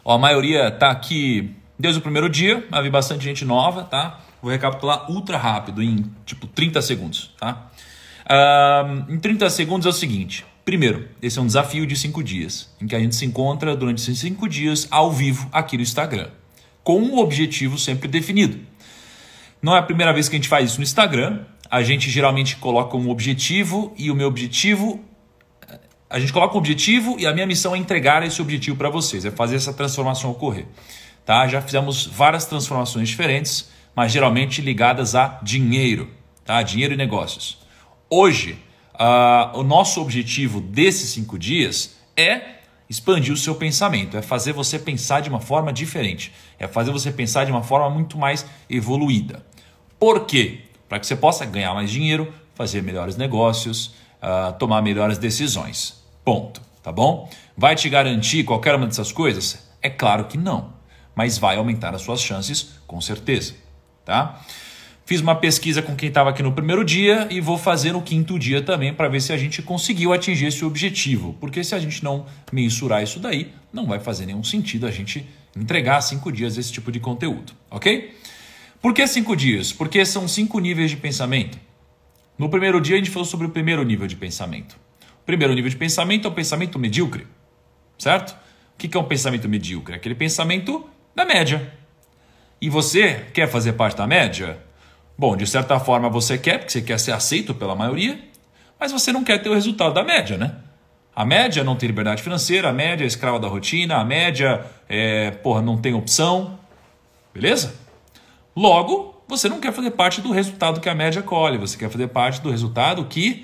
Ó, a maioria tá aqui desde o primeiro dia, mas vi bastante gente nova, tá? Vou recapitular ultra rápido, em tipo 30 segundos, tá? Em 30 segundos é o seguinte. Primeiro, esse é um desafio de 5 dias, em que a gente se encontra durante esses 5 dias ao vivo aqui no Instagram, com um objetivo sempre definido. Não é a primeira vez que a gente faz isso no Instagram. A gente geralmente coloca um objetivo e o meu objetivo... A gente coloca um objetivo e a minha missão é entregar esse objetivo para vocês, é fazer essa transformação ocorrer. Tá? Já fizemos várias transformações diferentes, mas geralmente ligadas a dinheiro, tá? Dinheiro e negócios. Hoje, o nosso objetivo desses 5 dias é expandir o seu pensamento, é fazer você pensar de uma forma diferente, é fazer você pensar de uma forma muito mais evoluída. Por quê? Para que você possa ganhar mais dinheiro, fazer melhores negócios, tomar melhores decisões. Ponto. Tá bom? Vai te garantir qualquer uma dessas coisas? É claro que não, mas vai aumentar as suas chances com certeza. Tá? Fiz uma pesquisa com quem estava aqui no primeiro dia e vou fazer no 5º dia também para ver se a gente conseguiu atingir esse objetivo. Porque se a gente não mensurar isso daí, não vai fazer nenhum sentido a gente entregar 5 dias esse tipo de conteúdo. Ok? Por que 5 dias? Porque são 5 níveis de pensamento. No primeiro dia a gente falou sobre o primeiro nível de pensamento. O primeiro nível de pensamento é o pensamento medíocre. Certo? O que é um pensamento medíocre? Aquele pensamento da média. E você quer fazer parte da média? Bom, de certa forma você quer, porque você quer ser aceito pela maioria, mas você não quer ter o resultado da média, né? A média não tem liberdade financeira, a média é escrava da rotina, a média não tem opção. Beleza? Logo, você não quer fazer parte do resultado que a média colhe, você quer fazer parte do resultado que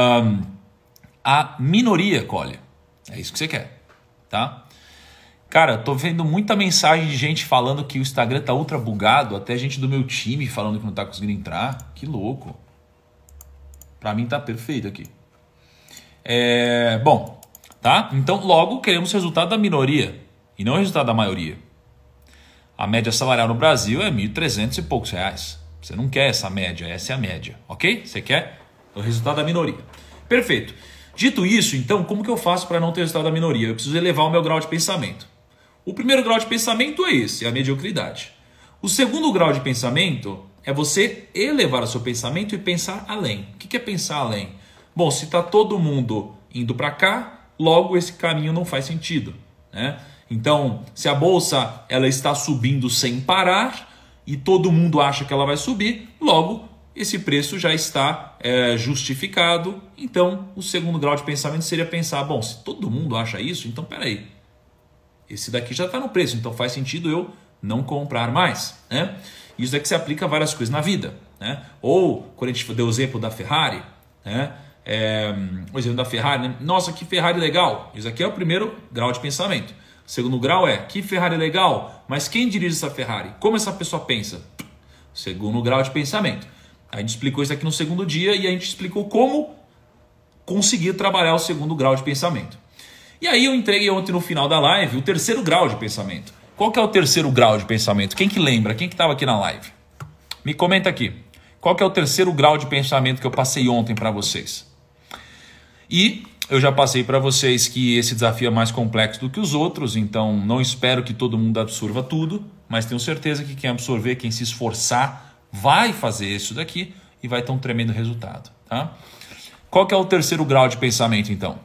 a minoria colhe. É isso que você quer, tá? Cara, tô vendo muita mensagem de gente falando que o Instagram tá ultra bugado, até gente do meu time falando que não tá conseguindo entrar. Que louco. Pra mim tá perfeito aqui. Bom, tá? Então logo queremos resultado da minoria e não o resultado da maioria. A média salarial no Brasil é R$ 1.300 e poucos reais. Você não quer essa média, essa é a média, ok? Você quer o resultado da minoria. Perfeito. Dito isso, então, como que eu faço para não ter o resultado da minoria? Eu preciso elevar o meu grau de pensamento. O primeiro grau de pensamento é esse, é a mediocridade. O segundo grau de pensamento é você elevar o seu pensamento e pensar além. O que é pensar além? Bom, se está todo mundo indo para cá, logo esse caminho não faz sentido, né? Então, se a bolsa ela está subindo sem parar e todo mundo acha que ela vai subir, logo esse preço já está justificado. Então, o segundo grau de pensamento seria pensar, bom, se todo mundo acha isso, então peraí. Esse daqui já está no preço, então faz sentido eu não comprar mais, né? Isso daqui se aplica a várias coisas na vida, né? Ou, quando a gente deu o exemplo da Ferrari, né? O exemplo da Ferrari, né? Nossa, que Ferrari legal. Isso aqui é o primeiro grau de pensamento. O segundo grau é, que Ferrari legal, mas quem dirige essa Ferrari? Como essa pessoa pensa? Segundo grau de pensamento. A gente explicou isso aqui no segundo dia e a gente explicou como conseguir trabalhar o segundo grau de pensamento. E aí eu entreguei ontem no final da live o terceiro grau de pensamento. Qual que é o terceiro grau de pensamento? Quem que lembra? Quem que estava aqui na live? Me comenta aqui. Qual que é o terceiro grau de pensamento que eu passei ontem para vocês? E eu já passei para vocês que esse desafio é mais complexo do que os outros, então não espero que todo mundo absorva tudo, mas tenho certeza que quem absorver, quem se esforçar, vai fazer isso daqui e vai ter um tremendo resultado. Tá? Qual que é o terceiro grau de pensamento, então?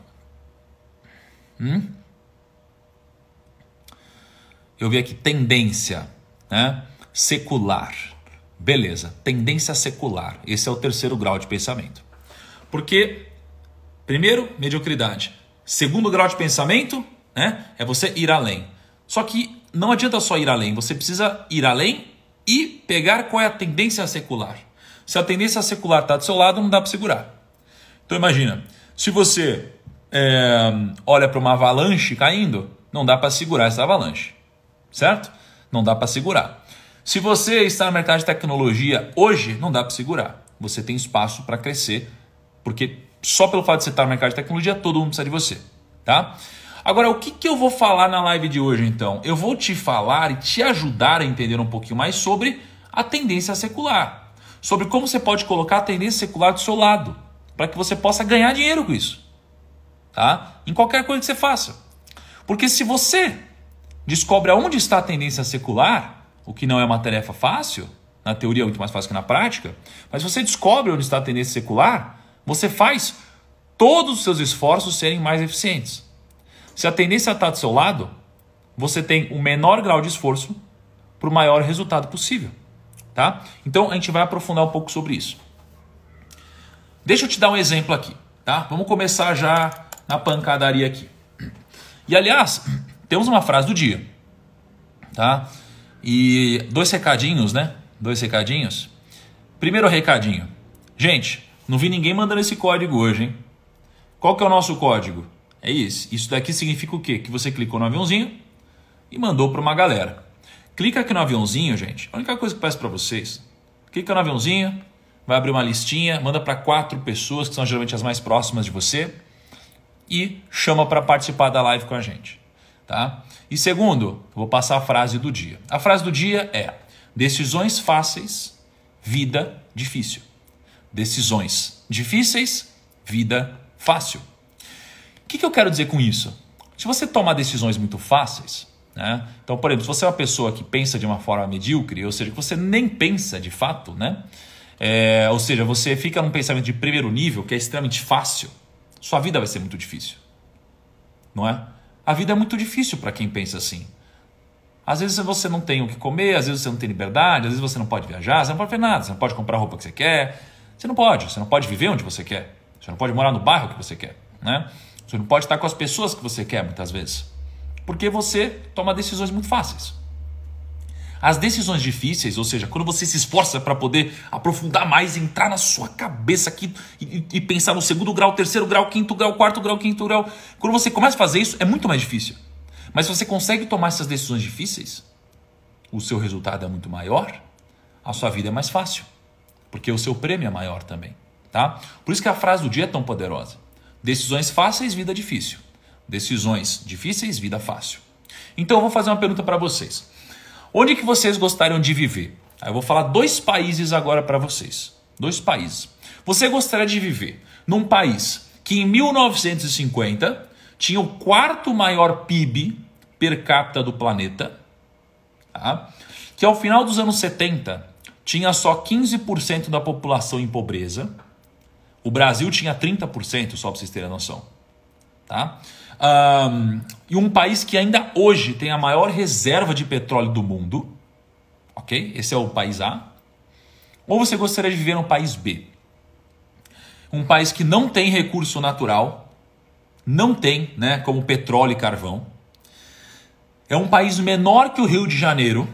Eu vi aqui tendência, né? Secular. Beleza, tendência secular. Esse é o terceiro grau de pensamento. Porque, primeiro, mediocridade. Segundo grau de pensamento, né? É você ir além. Só que não adianta só ir além, você precisa ir além e pegar qual é a tendência secular. Se a tendência secular está do seu lado, não dá para segurar. Então imagina, se você olha para uma avalanche caindo, não dá para segurar essa avalanche, certo? Não dá para segurar. Se você está no mercado de tecnologia hoje, não dá para segurar. Você tem espaço para crescer, porque só pelo fato de você estar no mercado de tecnologia, todo mundo precisa de você, tá? Agora, o que eu vou falar na live de hoje, então? Eu vou te falar e te ajudar a entender um pouquinho mais sobre a tendência secular, sobre como você pode colocar a tendência secular do seu lado, para que você possa ganhar dinheiro com isso. Tá? Em qualquer coisa que você faça. Porque se você descobre aonde está a tendência secular, o que não é uma tarefa fácil, na teoria é muito mais fácil que na prática, mas você descobre onde está a tendência secular, você faz todos os seus esforços serem mais eficientes. Se a tendência está do seu lado, você tem o menor grau de esforço para o maior resultado possível. Tá? Então a gente vai aprofundar um pouco sobre isso. Deixa eu te dar um exemplo aqui. Tá? Vamos começar já na pancadaria aqui. E aliás, temos uma frase do dia. Tá? E 2 recadinhos, né? 2 recadinhos. Primeiro recadinho. Gente, não vi ninguém mandando esse código hoje, hein? Qual que é o nosso código? É isso. Isso daqui significa o quê? Que você clicou no aviãozinho e mandou para uma galera. Clica aqui no aviãozinho, gente. A única coisa que eu peço para vocês, clica no aviãozinho, vai abrir uma listinha, manda para 4 pessoas, que são geralmente as mais próximas de você, e chama para participar da live com a gente. Tá? E segundo, vou passar a frase do dia. A frase do dia é: decisões fáceis, vida difícil. Decisões difíceis, vida fácil. O que eu quero dizer com isso? Se você tomar decisões muito fáceis, né? Então, por exemplo, se você é uma pessoa que pensa de uma forma medíocre, ou seja, que você nem pensa de fato, né? Ou seja, você fica num pensamento de primeiro nível que é extremamente fácil, sua vida vai ser muito difícil. Não é? A vida é muito difícil para quem pensa assim. Às vezes você não tem o que comer, às vezes você não tem liberdade, às vezes você não pode viajar, você não pode fazer nada, você não pode comprar a roupa que você quer, você não pode viver onde você quer, você não pode morar no bairro que você quer, né? Você não pode estar com as pessoas que você quer muitas vezes, porque você toma decisões muito fáceis. As decisões difíceis, ou seja, quando você se esforça para poder aprofundar mais, entrar na sua cabeça aqui e pensar no 2º grau, 3º grau, 5º grau, 4º grau, 5º grau, quando você começa a fazer isso é muito mais difícil. Mas se você consegue tomar essas decisões difíceis, o seu resultado é muito maior, a sua vida é mais fácil, porque o seu prêmio é maior também. Tá? Por isso que a frase do dia é tão poderosa. Decisões fáceis, vida difícil. Decisões difíceis, vida fácil. Então eu vou fazer uma pergunta para vocês. Onde que vocês gostariam de viver? Eu vou falar 2 países agora para vocês. 2 países. Você gostaria de viver num país que em 1950 tinha o 4º maior PIB per capita do planeta, tá? Que ao final dos anos 70 tinha só 15% da população em pobreza. O Brasil tinha 30%, só para vocês terem a noção. Tá? E um país que ainda hoje tem a maior reserva de petróleo do mundo. Ok? Esse é o país A. Ou você gostaria de viver no país B? Um país que não tem recurso natural, não tem, né, como petróleo e carvão. É um país menor que o Rio de Janeiro.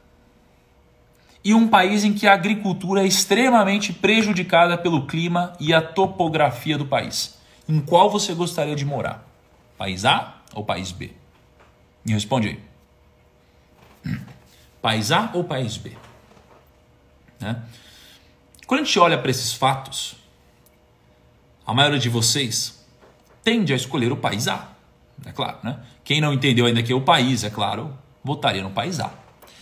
E um país em que a agricultura é extremamente prejudicada pelo clima e a topografia do país. Em qual você gostaria de morar? País A ou país B? Me responde aí. País A ou país B? Né? Quando a gente olha para esses fatos, a maioria de vocês tende a escolher o país A. É claro, né? Quem não entendeu ainda que é o país, é claro, votaria no país A.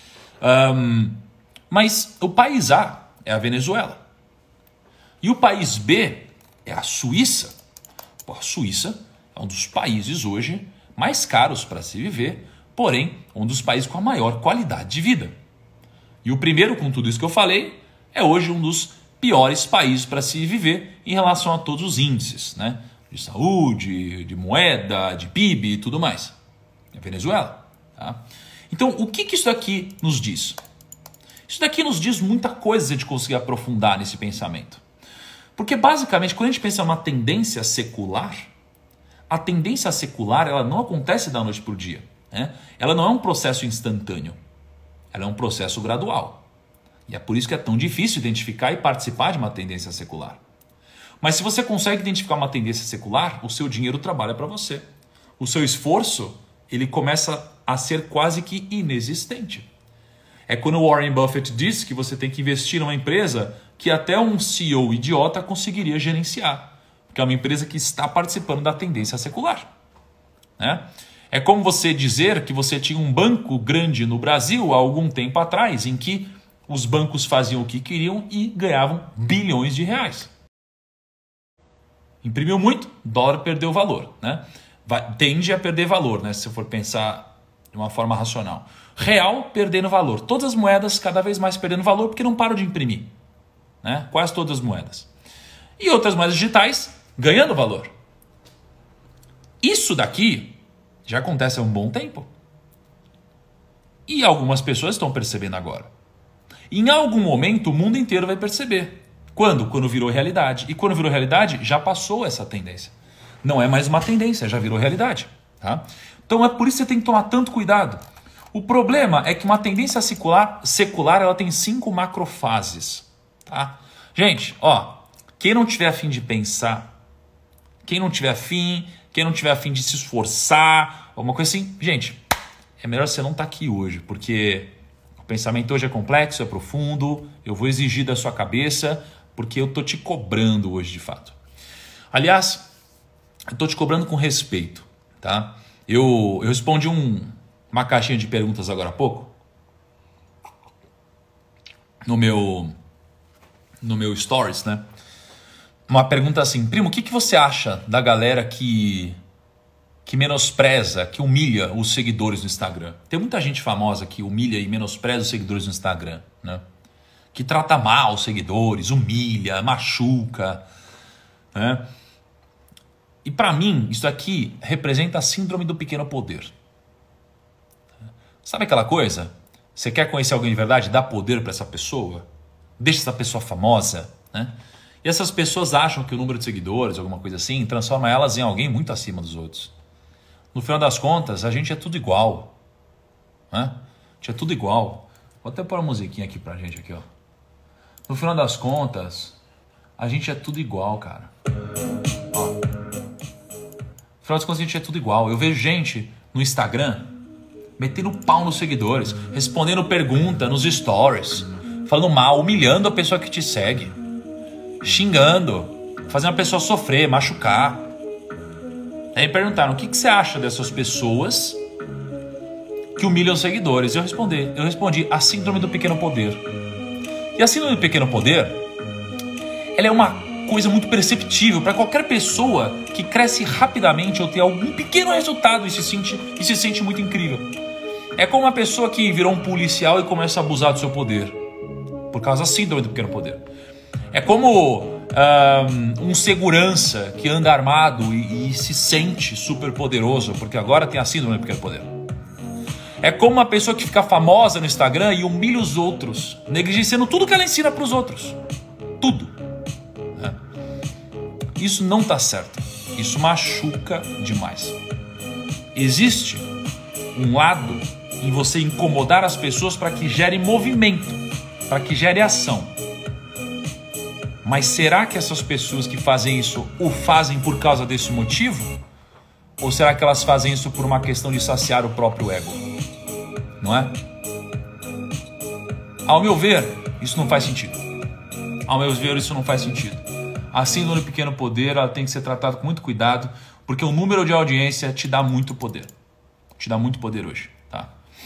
Mas o país A é a Venezuela. E o país B é a Suíça. Pô, a Suíça é um dos países hoje mais caros para se viver, porém um dos países com a maior qualidade de vida. E o primeiro, com tudo isso que eu falei, é hoje um dos piores países para se viver em relação a todos os índices, né? De saúde, de moeda, de PIB e tudo mais. É a Venezuela. Tá? Então, o que isso daqui nos diz? Isso daqui nos diz muita coisa se a gente conseguir aprofundar nesse pensamento. Porque, basicamente, quando a gente pensa em uma tendência secular, a tendência secular ela não acontece da noite para o dia. Né? Ela não é um processo instantâneo. Ela é um processo gradual. E é por isso que é tão difícil identificar e participar de uma tendência secular. Mas se você consegue identificar uma tendência secular, o seu dinheiro trabalha para você. O seu esforço ele começa a ser quase que inexistente. É quando o Warren Buffett diz que você tem que investir numa empresa que até um CEO idiota conseguiria gerenciar. Porque é uma empresa que está participando da tendência secular. Né? É como você dizer que você tinha um banco grande no Brasil há algum tempo atrás, em que os bancos faziam o que queriam e ganhavam bilhões de reais. Imprimiu muito, dólar perdeu valor. Né? Tende a perder valor, né? Se você for pensar de uma forma racional. Real perdendo valor. Todas as moedas cada vez mais perdendo valor porque não param de imprimir. Né? Quase todas as moedas. E outras moedas digitais ganhando valor. Isso daqui já acontece há um bom tempo. E algumas pessoas estão percebendo agora. Em algum momento o mundo inteiro vai perceber. Quando? Quando virou realidade. E quando virou realidade, já passou essa tendência. Não é mais uma tendência, já virou realidade. Tá? Então é por isso que você tem que tomar tanto cuidado. O problema é que uma tendência secular ela tem 5 macrofases. Tá? Gente, ó, quem não tiver afim de pensar, quem não tiver afim de se esforçar, alguma coisa assim, gente, é melhor você não estar aqui hoje, porque o pensamento hoje é complexo, é profundo, eu vou exigir da sua cabeça, porque eu estou te cobrando hoje de fato. Aliás, eu estou te cobrando com respeito, tá? Eu respondi uma caixinha de perguntas agora há pouco, no meu stories, né? Uma pergunta assim, primo, o que você acha da galera que menospreza, que humilha os seguidores no Instagram? Tem muita gente famosa que humilha e menospreza os seguidores no Instagram, né? Que trata mal os seguidores, humilha, machuca, né? E para mim, isso aqui representa a síndrome do pequeno poder. Sabe aquela coisa? Você quer conhecer alguém de verdade? Dá poder para essa pessoa? Deixa essa pessoa famosa, né? E essas pessoas acham que o número de seguidores, alguma coisa assim, transforma elas em alguém muito acima dos outros. No final das contas, a gente é tudo igual. Né? A gente é tudo igual. Vou até pôr uma musiquinha aqui pra gente. Aqui, ó. No final das contas, a gente é tudo igual, cara. Ó. No final das contas, a gente é tudo igual. Eu vejo gente no Instagram metendo pau nos seguidores, respondendo pergunta nos stories, falando mal, humilhando a pessoa que te segue, xingando, fazendo a pessoa sofrer, machucar. Aí me perguntaram, o que você acha dessas pessoas que humilham os seguidores? Eu respondi, a síndrome do pequeno poder. E a síndrome do pequeno poder, ela é uma coisa muito perceptível para qualquer pessoa que cresce rapidamente ou tem algum pequeno resultado e se sente muito incrível. É como uma pessoa que virou um policial e começa a abusar do seu poder, por causa da síndrome do pequeno poder. É como um segurança que anda armado e se sente super poderoso, porque agora tem a síndrome do pequeno poder. É como uma pessoa que fica famosa no Instagram e humilha os outros, negligenciando tudo que ela ensina para os outros. Tudo. Isso não está certo. Isso machuca demais. Existe um lado em você incomodar as pessoas para que gere movimento, para que gere ação. Mas será que essas pessoas que fazem isso o fazem por causa desse motivo? Ou será que elas fazem isso por uma questão de saciar o próprio ego? Não é? Ao meu ver, isso não faz sentido. Ao meu ver, isso não faz sentido. A síndrome do pequeno poder, ela tem que ser tratada com muito cuidado, porque o número de audiência te dá muito poder. Te dá muito poder hoje, tá?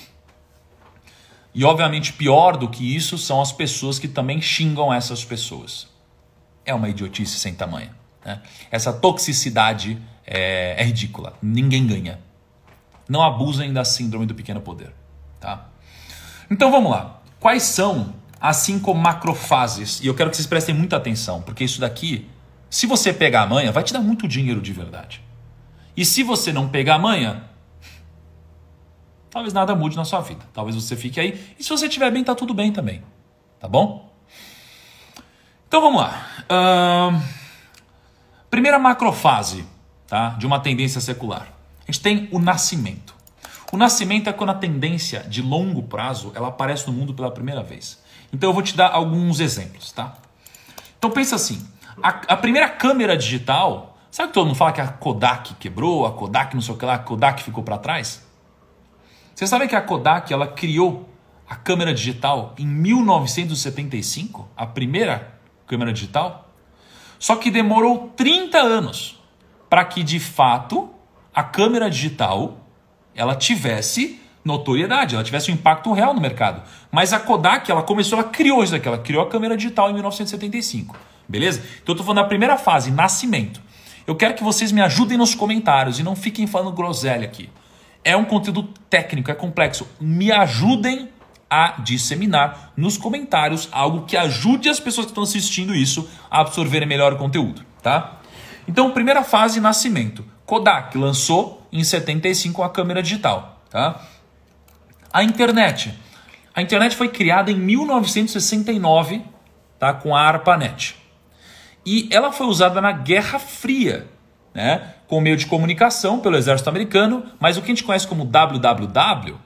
E obviamente pior do que isso são as pessoas que também xingam essas pessoas. É uma idiotice sem tamanho, né? Essa toxicidade é ridícula. Ninguém ganha. Não abusem da síndrome do pequeno poder, tá? Então vamos lá. Quais são as 5 macrofases? E eu quero que vocês prestem muita atenção, porque isso daqui, se você pegar a manha, vai te dar muito dinheiro de verdade. E se você não pegar a manha, talvez nada mude na sua vida. Talvez você fique aí. E se você estiver bem, tá tudo bem também. Tá bom? Então vamos lá. Primeira macrofase, tá, de uma tendência secular. A gente tem o nascimento. O nascimento é quando a tendência de longo prazo ela aparece no mundo pela primeira vez. Então eu vou te dar alguns exemplos, tá? Então pensa assim, a primeira câmera digital, sabe que todo mundo fala que a Kodak quebrou, a Kodak não sei o que lá, a Kodak ficou para trás? Você sabe que a Kodak ela criou a câmera digital em 1975? A primeira câmera digital? Só que demorou 30 anos para que de fato a câmera digital ela tivesse notoriedade, ela tivesse um impacto real no mercado. Mas a Kodak, ela criou isso daqui, ela criou a câmera digital em 1975. Beleza? Então eu estou falando da primeira fase, nascimento. Eu quero que vocês me ajudem nos comentários e não fiquem falando groselha aqui. É um conteúdo técnico, é complexo. Me ajudem a disseminar nos comentários algo que ajude as pessoas que estão assistindo isso a absorverem melhor o conteúdo, tá? Então, primeira fase, nascimento. Kodak lançou em 75 a câmera digital, tá? A internet. A internet foi criada em 1969, tá, com a ARPANET. E ela foi usada na Guerra Fria, né, como meio de comunicação pelo exército americano, mas o que a gente conhece como www,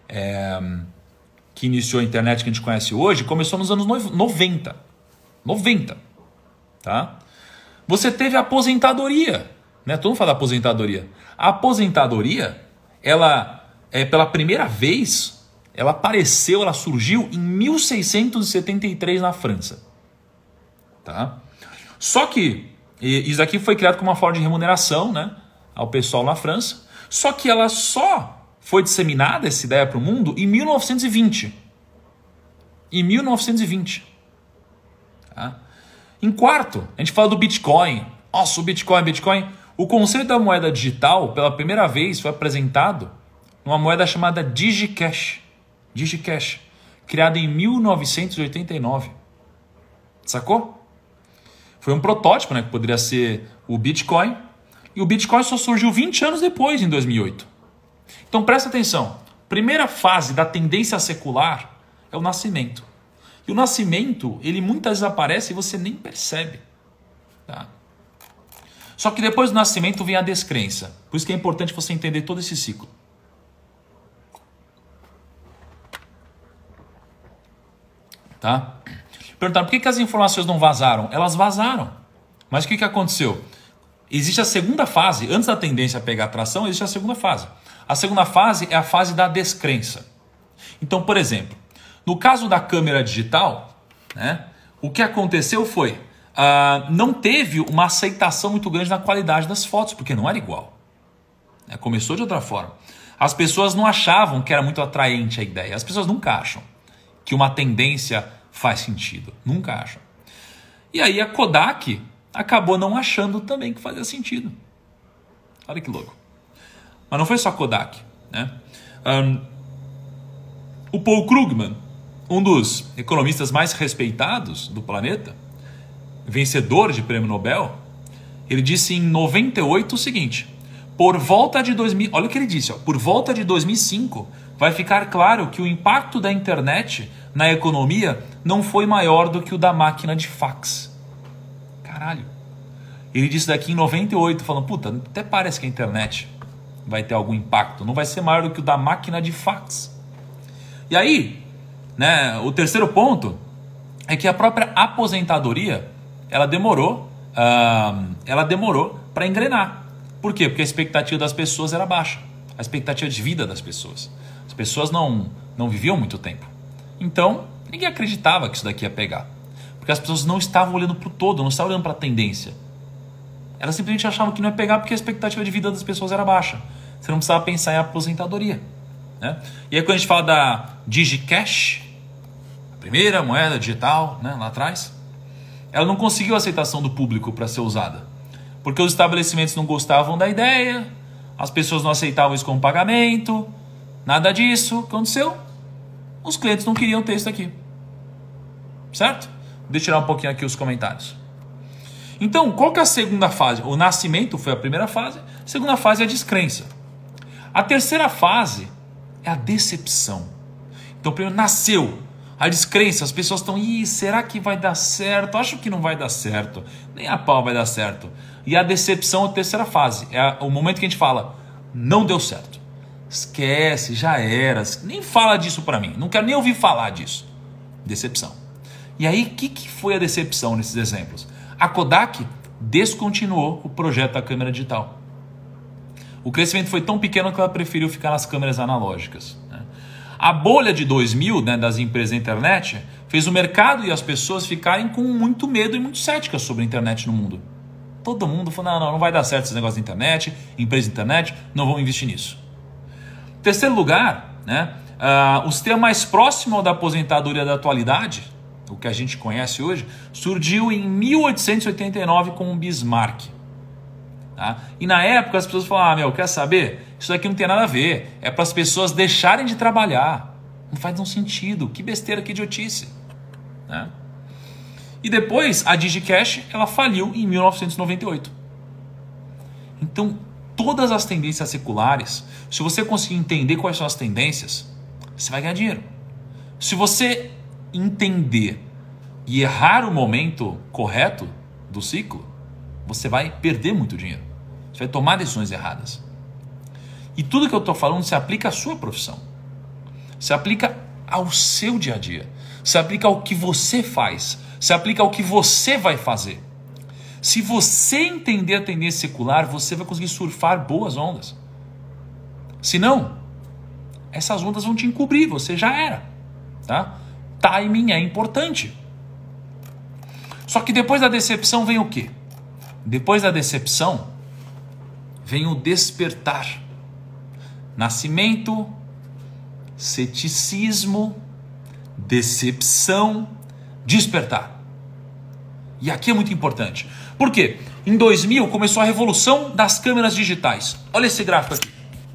que iniciou a internet que a gente conhece hoje, começou nos anos 90. 90, tá? Você teve a aposentadoria, né? Todo mundo fala aposentadoria. A aposentadoria, ela, pela primeira vez, ela apareceu, ela surgiu em 1673 na França, tá? Só que isso aqui foi criado como uma forma de remuneração, né, ao pessoal na França. Só que ela só foi disseminada, essa ideia, para o mundo em 1920. Em 1920. Tá? Em quarto, a gente fala do Bitcoin. Nossa, o Bitcoin. O conceito da moeda digital, pela primeira vez, foi apresentado numa moeda chamada DigiCash. DigiCash, criada em 1989. Sacou? Foi um protótipo, né, que poderia ser o Bitcoin. E o Bitcoin só surgiu 20 anos depois, em 2008. Então presta atenção. Primeira fase da tendência secular é o nascimento. E o nascimento, ele muitas vezes aparece e você nem percebe. Tá? Só que depois do nascimento vem a descrença. Por isso que é importante você entender todo esse ciclo. Tá? Perguntaram, por que as informações não vazaram? Elas vazaram. Mas o que aconteceu? Existe a segunda fase. Antes da tendência a pegar atração, existe a segunda fase. A segunda fase é a fase da descrença. Então, por exemplo, no caso da câmera digital, né, o que aconteceu foi, não teve uma aceitação muito grande na qualidade das fotos, porque não era igual. Começou de outra forma. As pessoas não achavam que era muito atraente a ideia. As pessoas nunca acham que uma tendência faz sentido. Nunca acham. E aí a Kodak acabou não achando também que fazia sentido. Olha que louco. Mas não foi só a Kodak, né? O Paul Krugman, um dos economistas mais respeitados do planeta, vencedor de prêmio Nobel, ele disse em 98 o seguinte: por volta de 2000, olha o que ele disse, por volta de 2005, vai ficar claro que o impacto da internet na economia não foi maior do que o da máquina de fax. Caralho. Ele disse daqui em 98, falando, puta, até parece que a internet vai ter algum impacto. Não vai ser maior do que o da máquina de fax. E aí, né, o terceiro ponto é que a própria aposentadoria, ela demorou para engrenar. Por quê? Porque a expectativa das pessoas era baixa. A expectativa de vida das pessoas. As pessoas não viviam muito tempo. Então, ninguém acreditava que isso daqui ia pegar. Porque as pessoas não estavam olhando para o todo, não estavam olhando para a tendência. Elas simplesmente achavam que não ia pegar porque a expectativa de vida das pessoas era baixa. Você não precisava pensar em aposentadoria. Né? E aí quando a gente fala da DigiCash, a primeira moeda digital, né, lá atrás, ela não conseguiu a aceitação do público para ser usada. Porque os estabelecimentos não gostavam da ideia, as pessoas não aceitavam isso como pagamento, nada disso. O que aconteceu? Os clientes não queriam ter isso aqui. Certo? Deixa eu tirar um pouquinho aqui os comentários. Então, qual que é a segunda fase? O nascimento foi a primeira fase. A segunda fase é a descrença. A terceira fase é a decepção. Então, primeiro nasceu a descrença. As pessoas estão, será que vai dar certo? Acho que não vai dar certo. Nem a pau vai dar certo. E a decepção é a terceira fase. É o momento que a gente fala, não deu certo. Esquece, já era. Nem fala disso para mim. Não quero nem ouvir falar disso. Decepção. E aí, o que foi a decepção nesses exemplos? A Kodak descontinuou o projeto da câmera digital. O crescimento foi tão pequeno que ela preferiu ficar nas câmeras analógicas. Né? A bolha de 2000, né, das empresas da internet fez o mercado e as pessoas ficarem com muito medo e muito céticas sobre a internet no mundo. Todo mundo falou, não vai dar certo esse negócio da internet, empresa de internet, não vão investir nisso. Terceiro lugar, né, o sistema mais próximo ao da aposentadoria da atualidade, o que a gente conhece hoje, surgiu em 1889 com o Bismarck. Tá? E na época as pessoas falavam, quer saber? Isso daqui não tem nada a ver. É para as pessoas deixarem de trabalhar. Não faz nenhum sentido. Que besteira, que idiotice. Né? E depois a DigiCash ela faliu em 1998. Então todas as tendências seculares, se você conseguir entender quais são as tendências, você vai ganhar dinheiro. Se você entender e errar o momento correto do ciclo, você vai perder muito dinheiro. Você vai tomar decisões erradas. E tudo que eu estou falando se aplica à sua profissão. Se aplica ao seu dia a dia. Se aplica ao que você faz. Se aplica ao que você vai fazer. Se você entender a tendência secular, você vai conseguir surfar boas ondas. Se não, essas ondas vão te encobrir, você já era. Tá? Timing é importante. Só que depois da decepção vem o quê? Depois da decepção vem o despertar. Nascimento, ceticismo, decepção, despertar. E aqui é muito importante. Por quê? Em 2000 começou a revolução das câmeras digitais. Olha esse gráfico aqui.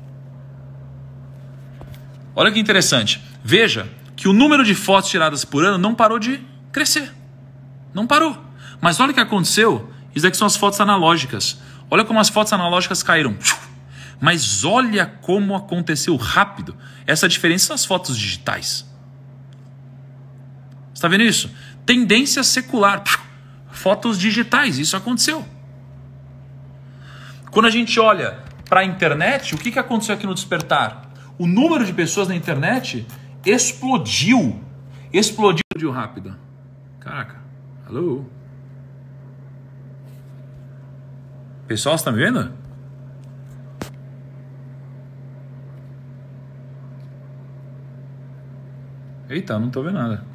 Olha que interessante. Veja que o número de fotos tiradas por ano não parou de crescer. Não parou. Mas olha o que aconteceu. Isso aqui são as fotos analógicas. Olha como as fotos analógicas caíram. Mas olha como aconteceu rápido essa diferença nas fotos digitais. Você está vendo isso? Tendência secular. Fotos digitais, isso aconteceu. Quando a gente olha para a internet, o que aconteceu aqui no despertar? O número de pessoas na internet explodiu. Explodiu rápido. Caraca. Alô? Pessoal, você está me vendo? Eita, não estou vendo nada.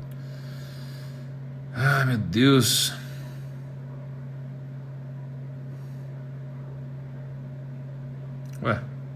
Ai, meu Deus. Ué.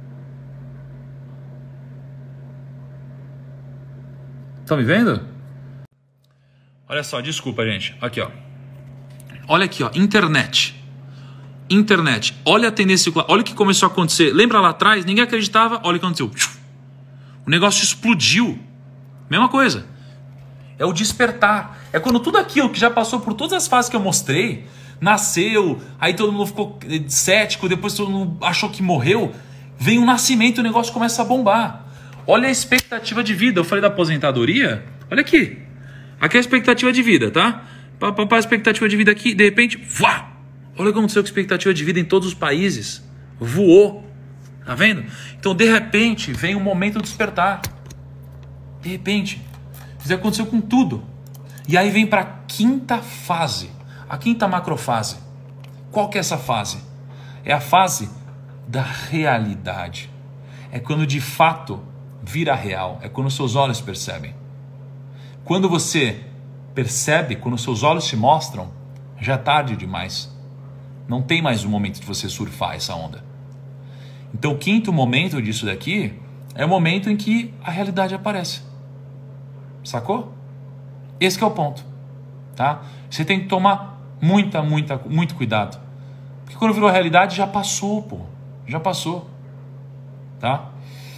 Estão me vendo? Olha só, desculpa, gente. Aqui, ó. Olha aqui, ó. Internet. Olha a tendência. Olha o que começou a acontecer. Lembra lá atrás? Ninguém acreditava. Olha o que aconteceu. O negócio explodiu. Mesma coisa. É o despertar. É quando tudo aquilo que já passou por todas as fases que eu mostrei, nasceu, aí todo mundo ficou cético, depois todo mundo achou que morreu, vem um nascimento e o negócio começa a bombar. Olha a expectativa de vida. Eu falei da aposentadoria. Olha aqui. Aqui é a expectativa de vida, tá? A expectativa de vida aqui, de repente, vá! Olha como aconteceu com a expectativa de vida em todos os países. Voou. Tá vendo? Então, de repente, vem um momento de despertar. De repente. Isso aconteceu com tudo. E aí vem para a quinta fase. A quinta macrofase. Qual que é essa fase? É a fase da realidade. É quando de fato vira real. É quando seus olhos percebem. Quando você percebe, quando seus olhos se mostram, já é tarde demais. Não tem mais um momento de você surfar essa onda. Então o quinto momento disso daqui é o momento em que a realidade aparece. Sacou? Esse que é o ponto. Tá? Você tem que tomar muito cuidado. Porque quando virou realidade já passou, pô. Já passou. Tá?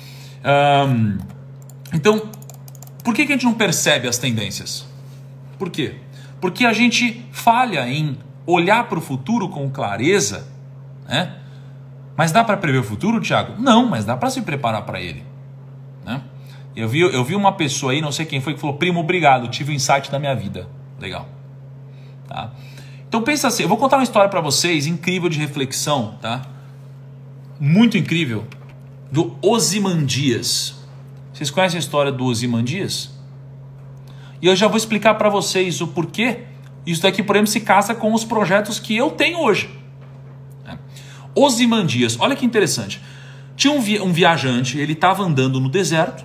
Então, por que a gente não percebe as tendências? Por quê? Porque a gente falha em olhar para o futuro com clareza, né? Mas dá para prever o futuro, Thiago? Não, mas dá para se preparar para ele, né? Eu vi uma pessoa aí, não sei quem foi, que falou: primo, obrigado, tive o insight da minha vida. Legal. Tá? Então pensa assim, eu vou contar uma história para vocês, incrível de reflexão, tá? Muito incrível, do Ozymandias. Vocês conhecem a história do Ozymandias? E eu já vou explicar para vocês o porquê isso daqui, por exemplo, se casa com os projetos que eu tenho hoje. Ozymandias, olha que interessante. Tinha um viajante, ele estava andando no deserto.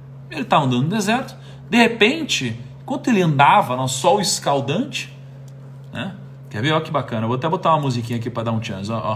De repente, enquanto ele andava no sol escaldante, né? Quer ver? Olha que bacana. Eu vou até botar uma musiquinha aqui para dar um chance. Ó.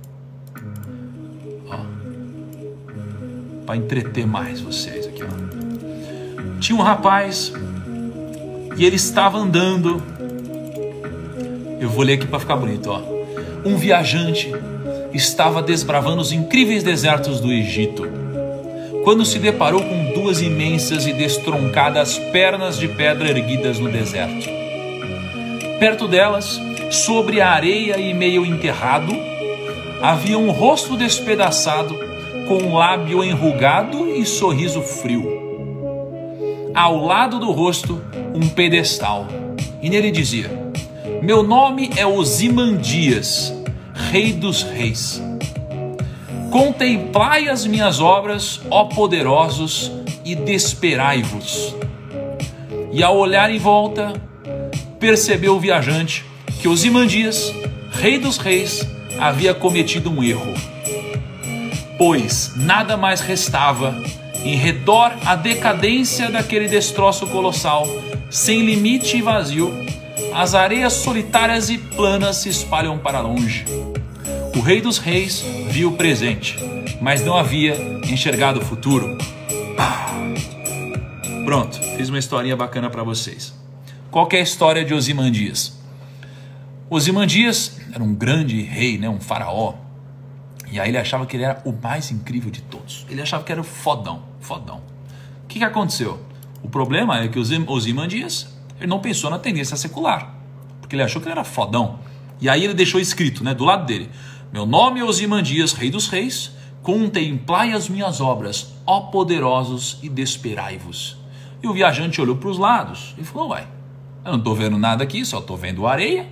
Para entreter mais vocês aqui. Ó. Tinha um rapaz e ele estava andando. Eu vou ler aqui para ficar bonito. Ó. Um viajante estava desbravando os incríveis desertos do Egito, quando se deparou com duas imensas e destroncadas pernas de pedra erguidas no deserto. Perto delas, sobre a areia e meio enterrado, havia um rosto despedaçado, com um lábio enrugado e sorriso frio. Ao lado do rosto, um pedestal, e nele dizia: meu nome é Ozymandias, Rei dos Reis. Contemplai as minhas obras, ó poderosos, e desesperai-vos. E ao olhar em volta, percebeu o viajante que Ozymandias, Rei dos Reis, havia cometido um erro, pois nada mais restava em redor à decadência daquele destroço colossal, sem limite e vazio. As areias solitárias e planas se espalham para longe. O Rei dos Reis viu o presente, mas não havia enxergado o futuro. Pronto, fiz uma historinha bacana para vocês. Qual que é a história de Ozymandias? Ozymandias era um grande rei, né, um faraó. E aí ele achava que ele era o mais incrível de todos. Ele achava que era o fodão. O que aconteceu? O problema é que Ozymandias, ele não pensou na tendência secular, porque ele achou que ele era fodão. E aí ele deixou escrito, né, do lado dele: meu nome é Ozymandias, Rei dos Reis, contemplai as minhas obras, ó poderosos, e desesperai-vos. E o viajante olhou para os lados e falou: uai, eu não estou vendo nada aqui, só estou vendo areia.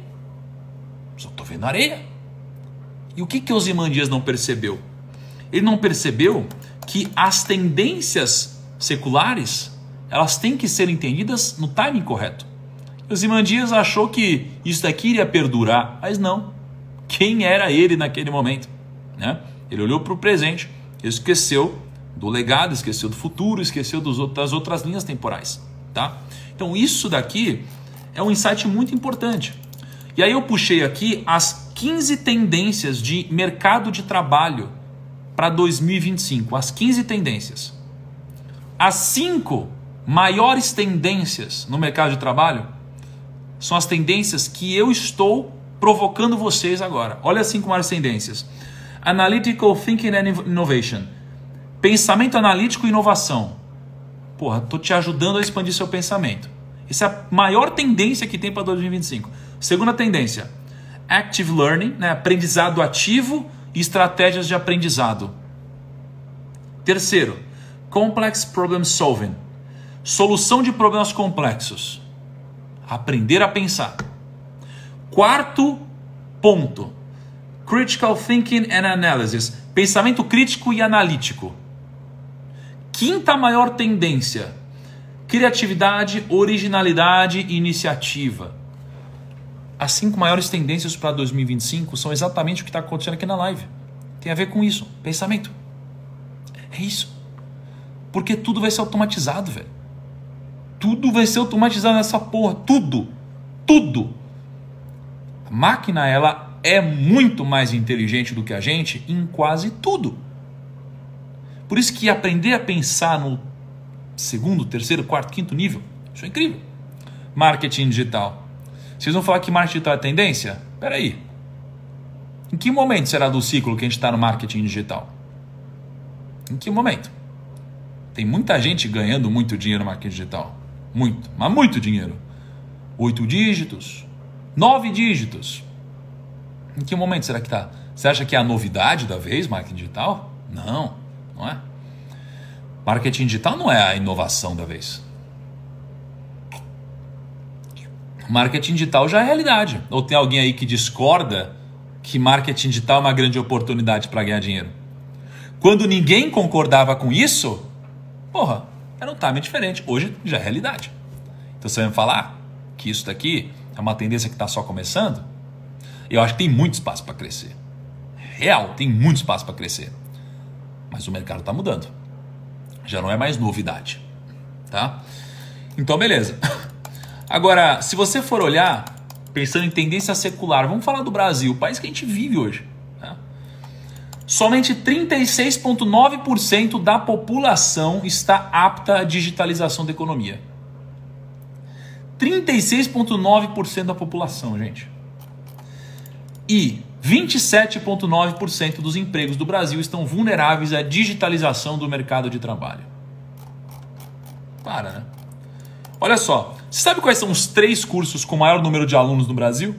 E o que Ozymandias não percebeu? Ele não percebeu que as tendências seculares, elas têm que ser entendidas no timing correto. Ozymandias achou que isso daqui iria perdurar, mas não. Quem era ele naquele momento, né? Ele olhou para o presente, esqueceu do legado, esqueceu do futuro, esqueceu das outras linhas temporais, tá? Então isso daqui é um insight muito importante. E aí eu puxei aqui as 15 tendências de mercado de trabalho para 2025. As 15 tendências. As 5 maiores tendências no mercado de trabalho são as tendências que eu estou provocando vocês agora. Olha as 5 maiores tendências. Analytical Thinking and Innovation. Pensamento analítico e inovação. Porra, estou te ajudando a expandir seu pensamento. Essa é a maior tendência que tem para 2025. Segunda tendência, Active Learning, né? Aprendizado ativo e estratégias de aprendizado. Terceiro, Complex Problem Solving. Solução de problemas complexos. Aprender a pensar. Quarto ponto, Critical Thinking and Analysis. Pensamento crítico e analítico. Quinta maior tendência, criatividade, originalidade e iniciativa. As 5 maiores tendências para 2025 são exatamente o que está acontecendo aqui na live. Tem a ver com isso, pensamento. É isso. Porque tudo vai ser automatizado, velho. Tudo vai ser automatizado nessa porra. Tudo. A máquina, ela é muito mais inteligente do que a gente em quase tudo. Por isso que aprender a pensar no segundo, terceiro, quarto, quinto nível, isso é incrível. Marketing digital. Vocês vão falar que marketing digital é tendência? Espera aí. Em que momento será do ciclo que a gente está no marketing digital? Em que momento? Tem muita gente ganhando muito dinheiro no marketing digital. Muito, mas muito dinheiro. 8 dígitos, 9 dígitos. Em que momento será que está? Você acha que é a novidade da vez, marketing digital? Não é. Marketing digital não é a inovação da vez. Marketing digital já é realidade. Ou tem alguém aí que discorda que marketing digital é uma grande oportunidade para ganhar dinheiro? Quando ninguém concordava com isso, porra, era um timing diferente. Hoje já é realidade. Então você vai me falar que isso daqui é uma tendência que está só começando? Eu acho que tem muito espaço para crescer. Real, tem muito espaço para crescer. Mas o mercado está mudando. Já não é mais novidade. Tá? Então, beleza. Agora, se você for olhar, pensando em tendência secular, vamos falar do Brasil, o país que a gente vive hoje. Tá? Somente 36,9% da população está apta à digitalização da economia. 36,9% da população, gente. E 27,9% dos empregos do Brasil estão vulneráveis à digitalização do mercado de trabalho. Para, né? Olha só, você sabe quais são os 3 cursos com maior número de alunos no Brasil?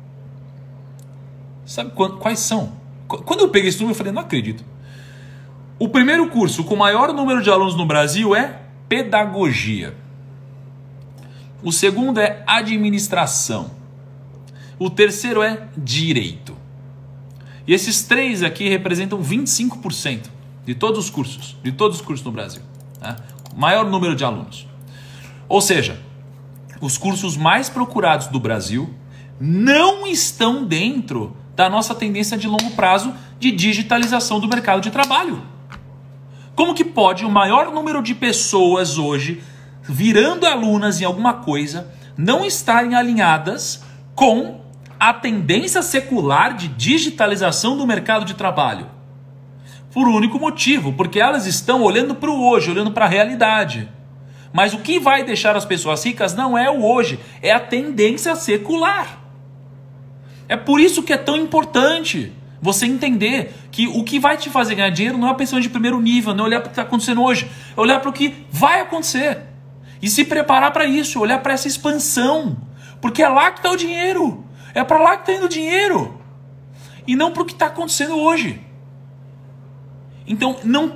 Sabe quais são? Quando eu peguei esse número, eu falei, não acredito. O primeiro curso com maior número de alunos no Brasil é pedagogia. O segundo é administração. O terceiro é direito. E esses 3 aqui representam 25% de todos os cursos no Brasil. Tá? Maior número de alunos. Ou seja, os cursos mais procurados do Brasil não estão dentro da nossa tendência de longo prazo de digitalização do mercado de trabalho. Como que pode o maior número de pessoas hoje virando alunas em alguma coisa não estarem alinhadas com a tendência secular de digitalização do mercado de trabalho? Por um único motivo, porque elas estão olhando para o hoje, olhando para a realidade. Mas o que vai deixar as pessoas ricas não é o hoje, é a tendência secular. É por isso que é tão importante você entender que o que vai te fazer ganhar dinheiro não é a pensamento de primeiro nível, não é olhar para o que está acontecendo hoje, é olhar para o que vai acontecer. E se preparar para isso, olhar para essa expansão. Porque é lá que está o dinheiro. É para lá que está indo o dinheiro. E não para o que está acontecendo hoje. Então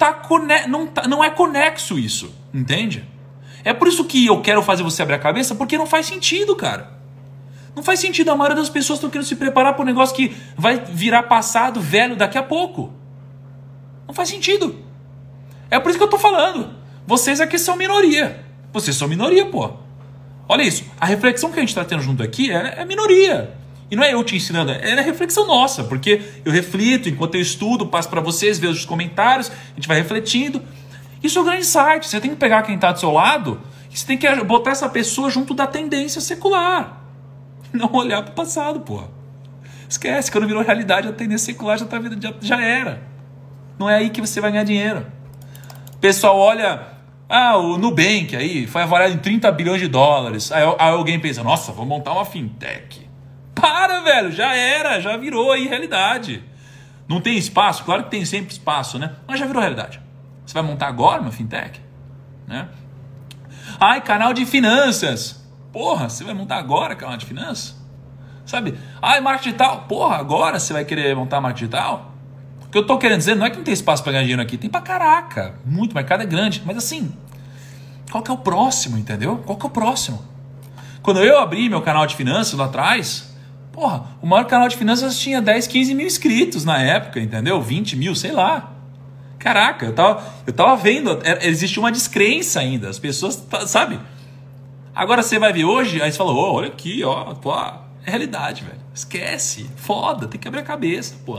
não é conexo isso, entende? É por isso que eu quero fazer você abrir a cabeça, porque não faz sentido, cara. Não faz sentido, a maioria das pessoas estão querendo se preparar para um negócio que vai virar passado, velho, daqui a pouco. Não faz sentido. É por isso que eu estou falando. Vocês aqui são minoria. Vocês são minoria, pô. Olha isso. A reflexão que a gente está tendo junto aqui é minoria. E não é eu te ensinando, é a reflexão nossa. Porque eu reflito, enquanto eu estudo, passo para vocês, vejo os comentários, a gente vai refletindo. Isso é o grande insight. Você tem que pegar quem está do seu lado e você tem que botar essa pessoa junto da tendência secular. Não olhar para o passado, pô. Esquece, quando virou realidade, a tendência secular já era. Não é aí que você vai ganhar dinheiro. O pessoal olha, o Nubank aí foi avaliado em 30 bilhões de dólares. Aí alguém pensa, nossa, vou montar uma fintech. Para, velho, já era, já virou aí realidade. Não tem espaço? Claro que tem sempre espaço, né? Mas já virou realidade. Você vai montar agora uma fintech? Né? Ai, canal de finanças. Porra, você vai montar agora canal de finanças? Sabe? Ai, marketing digital. Porra, agora você vai querer montar marketing digital? O que eu tô querendo dizer não é que não tem espaço para ganhar dinheiro aqui. Tem pra caraca. Muito, o mercado é grande. Mas assim, qual que é o próximo, entendeu? Qual que é o próximo? Quando eu abri meu canal de finanças lá atrás, porra, o maior canal de finanças tinha 10, 15 mil inscritos na época, entendeu? 20 mil, sei lá. Caraca, eu tava vendo, existe uma descrença ainda. As pessoas, sabe? Agora você vai ver hoje, aí você fala, olha aqui, ó, pô, é realidade, velho. Esquece, foda, tem que abrir a cabeça, pô.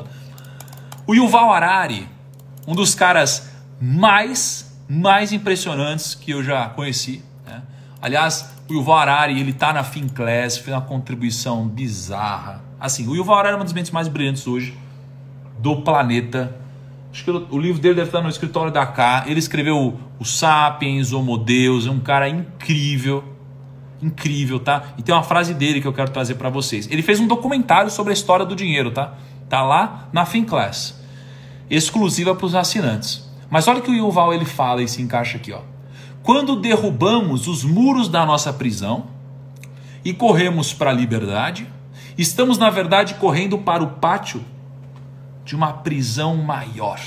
O Yuval Harari, um dos caras mais impressionantes que eu já conheci, né? Aliás, o Yuval Harari, ele tá na Finclass, fez uma contribuição bizarra. Assim, o Yuval Harari é uma das mentes mais brilhantes hoje do planeta. Acho que o livro dele deve estar no escritório da K. Ele escreveu o Sapiens, Homo Deus, é um cara incrível. Incrível, tá? E tem uma frase dele que eu quero trazer para vocês. Ele fez um documentário sobre a história do dinheiro, tá? Tá lá na Finclass, exclusiva para os assinantes. Mas olha o que o Yuval ele fala e se encaixa aqui, ó. Quando derrubamos os muros da nossa prisão e corremos para a liberdade, estamos na verdade correndo para o pátio de uma prisão maior.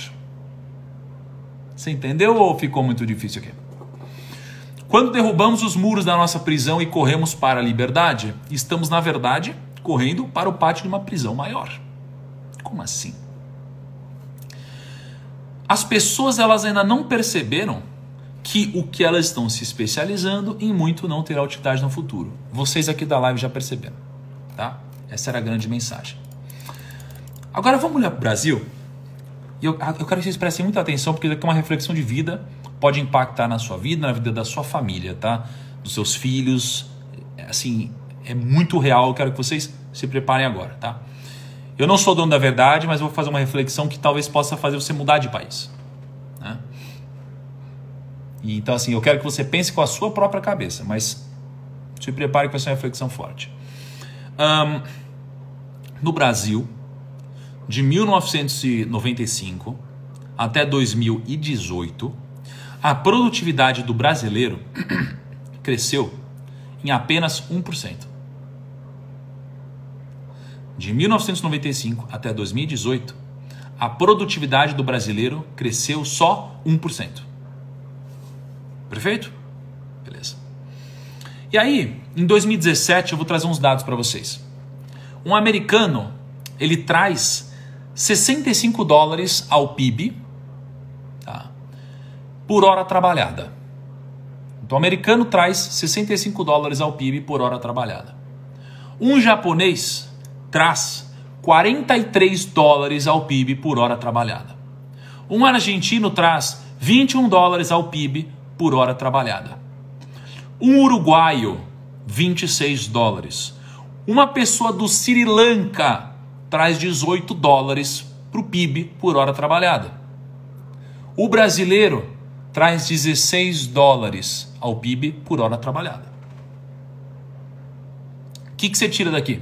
Você entendeu ou ficou muito difícil aqui? Quando derrubamos os muros da nossa prisão e corremos para a liberdade, estamos, na verdade, correndo para o pátio de uma prisão maior. Como assim? As pessoas elas ainda não perceberam que o que elas estão se especializando em muito não terá utilidade no futuro. Vocês aqui da live já perceberam, tá? Essa era a grande mensagem. Agora vamos olhar para o Brasil. E eu quero que vocês prestem muita atenção, porque daqui é uma reflexão de vida. Pode impactar na sua vida, na vida da sua família, tá? Dos seus filhos. Assim, é muito real. Eu quero que vocês se preparem agora, tá? Eu não sou dono da verdade, mas vou fazer uma reflexão que talvez possa fazer você mudar de país, né? E então, assim, eu quero que você pense com a sua própria cabeça, mas se prepare com essa reflexão forte. No Brasil, de 1995 até 2018, a produtividade do brasileiro cresceu em apenas 1%. De 1995 até 2018, a produtividade do brasileiro cresceu só 1%. Perfeito? Beleza. E aí, em 2017, eu vou trazer uns dados para vocês. Um americano, ele traz $65 ao PIB, tá, por hora trabalhada. Então, o americano traz $65 ao PIB por hora trabalhada. Um japonês traz $43 ao PIB por hora trabalhada. Um argentino traz $21 ao PIB por hora trabalhada. Um uruguaio, $26. Uma pessoa do Sri Lanka traz $18 para o PIB por hora trabalhada. O brasileiro traz $16 ao PIB por hora trabalhada. O que você tira daqui?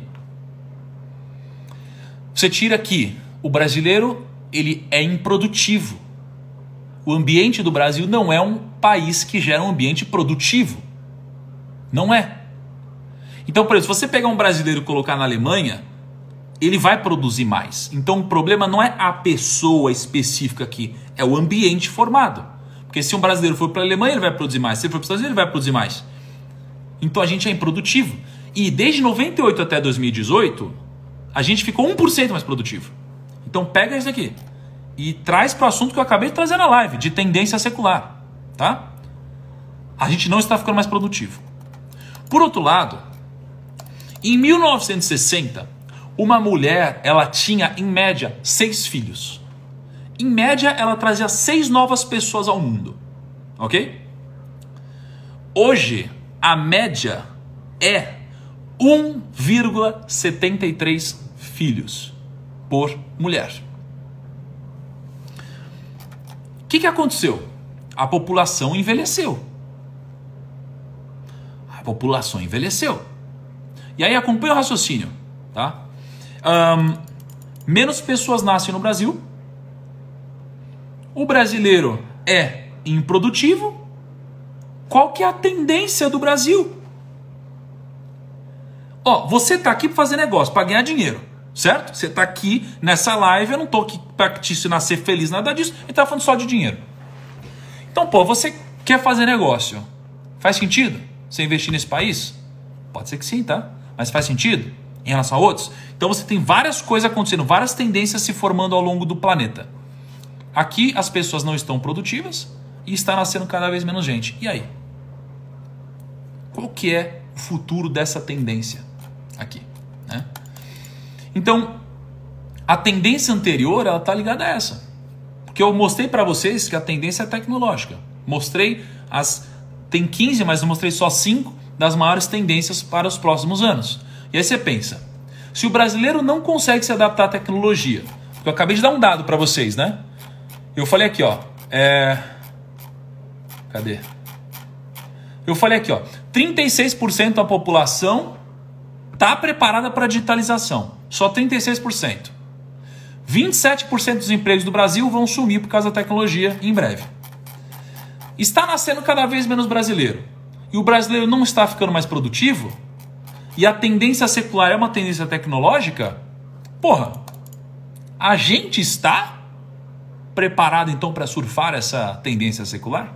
Você tira que o brasileiro, ele é improdutivo. O ambiente do Brasil não é um país que gera um ambiente produtivo. Não é. Então, por exemplo, se você pegar um brasileiro e colocar na Alemanha, ele vai produzir mais. Então, o problema não é a pessoa específica aqui, é o ambiente formado. Porque se um brasileiro for para a Alemanha, ele vai produzir mais. Se ele for para os Estados Unidos, ele vai produzir mais. Então, a gente é improdutivo. E desde 98 até 2018, a gente ficou 1% mais produtivo. Então, pega isso aqui e traz para o assunto que eu acabei de trazer na live, de tendência secular. Tá? A gente não está ficando mais produtivo. Por outro lado, em 1960, uma mulher, ela tinha, em média, 6 filhos. Em média, ela trazia 6 novas pessoas ao mundo. Ok? Hoje, a média é 1,73 filhos por mulher. O que aconteceu? A população envelheceu. A população envelheceu. E aí acompanha o raciocínio. Tá? Menos pessoas nascem no Brasil. O brasileiro é improdutivo. Qual que é a tendência do Brasil? Ó, você está aqui para fazer negócio, para ganhar dinheiro, certo? Você está aqui nessa live, eu não estou aqui para te ensinar a ser feliz, nada disso. A gente está falando só de dinheiro. Então, pô, você quer fazer negócio? Faz sentido você investir nesse país? Pode ser que sim, tá? Mas faz sentido em relação a outros? Então você tem várias coisas acontecendo, várias tendências se formando ao longo do planeta. Aqui as pessoas não estão produtivas e está nascendo cada vez menos gente. E aí? Qual que é o futuro dessa tendência aqui? Né? Então, a tendência anterior, ela está ligada a essa. Porque eu mostrei para vocês que a tendência é tecnológica. Mostrei tem 15, mas eu mostrei só 5 das maiores tendências para os próximos anos. E aí você pensa, se o brasileiro não consegue se adaptar à tecnologia, eu acabei de dar um dado para vocês, né? Eu falei aqui, ó, cadê? Eu falei aqui, ó, 36% da população está preparada para a digitalização, só 36%. 27% dos empregos do Brasil vão sumir por causa da tecnologia em breve. Está nascendo cada vez menos brasileiro. E o brasileiro não está ficando mais produtivo? E a tendência secular é uma tendência tecnológica? Porra, a gente está preparado então para surfar essa tendência secular?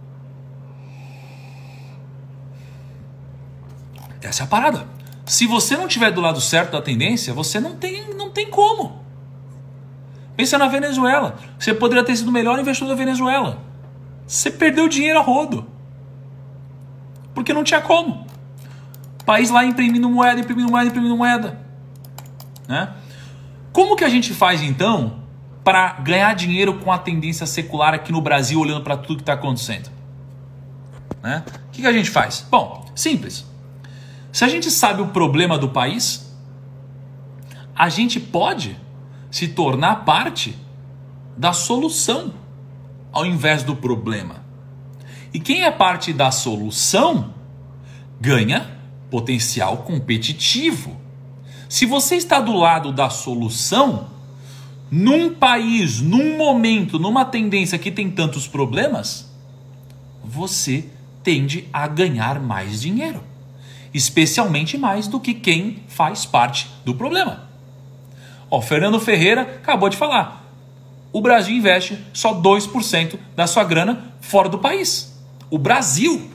Essa é a parada. Se você não estiver do lado certo da tendência, você não tem como. Pensa na Venezuela. Você poderia ter sido o melhor investidor da Venezuela. Você perdeu dinheiro a rodo. Porque não tinha como. O país lá imprimindo moeda. Né? Como que a gente faz então para ganhar dinheiro com a tendência secular aqui no Brasil, olhando para tudo que está acontecendo? Né? O que a gente faz? Bom, simples. Se a gente sabe o problema do país, a gente pode se tornar parte da solução ao invés do problema. E quem é parte da solução ganha potencial competitivo. Se você está do lado da solução, num país, num momento, numa tendência que tem tantos problemas, você tende a ganhar mais dinheiro. Especialmente mais do que quem faz parte do problema. Ó, Fernando Ferreira acabou de falar. O Brasil investe só 2% da sua grana fora do país. O Brasil.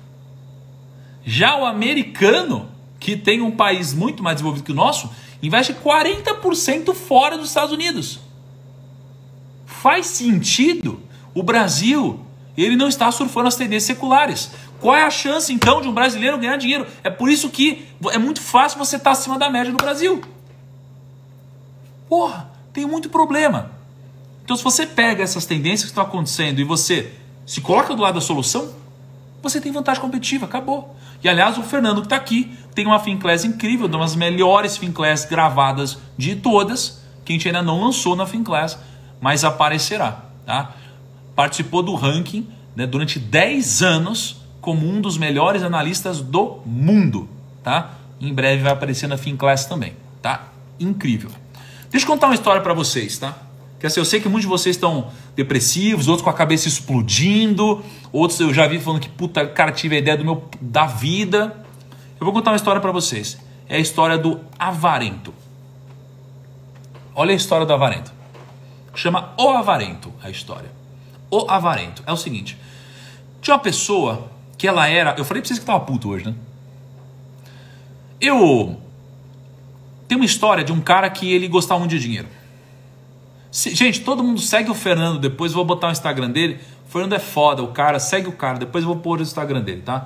Já o americano, que tem um país muito mais desenvolvido que o nosso, investe 40% fora dos Estados Unidos. Faz sentido? O Brasil, ele não está surfando as tendências seculares. Qual é a chance, então, de um brasileiro ganhar dinheiro? É por isso que é muito fácil você estar acima da média no Brasil. Porra, tem muito problema. Então, se você pega essas tendências que estão acontecendo e você se coloca do lado da solução, você tem vantagem competitiva, acabou. E, aliás, o Fernando que está aqui tem uma Finclass incrível, uma das melhores Finclass gravadas de todas, que a gente ainda não lançou na Finclass, mas aparecerá. Tá? Participou do ranking, né, durante 10 anos como um dos melhores analistas do mundo. Tá? Em breve vai aparecer na Finclass também. Tá? Incrível. Deixa eu contar uma história para vocês, tá? Que assim, eu sei que muitos de vocês estão depressivos, outros com a cabeça explodindo, outros eu já vi falando que puta, cara, tive a ideia da vida. Eu vou contar uma história para vocês. É a história do avarento. Olha a história do avarento. Chama O Avarento a história. O Avarento. É o seguinte. Tinha uma pessoa que ela era... Eu falei pra vocês que tava puto hoje, né? Tem uma história de um cara que ele gostava muito de dinheiro. Gente, todo mundo segue o Fernando depois, eu vou botar o Instagram dele. O Fernando é foda, o cara, segue o cara, depois eu vou pôr o Instagram dele, tá?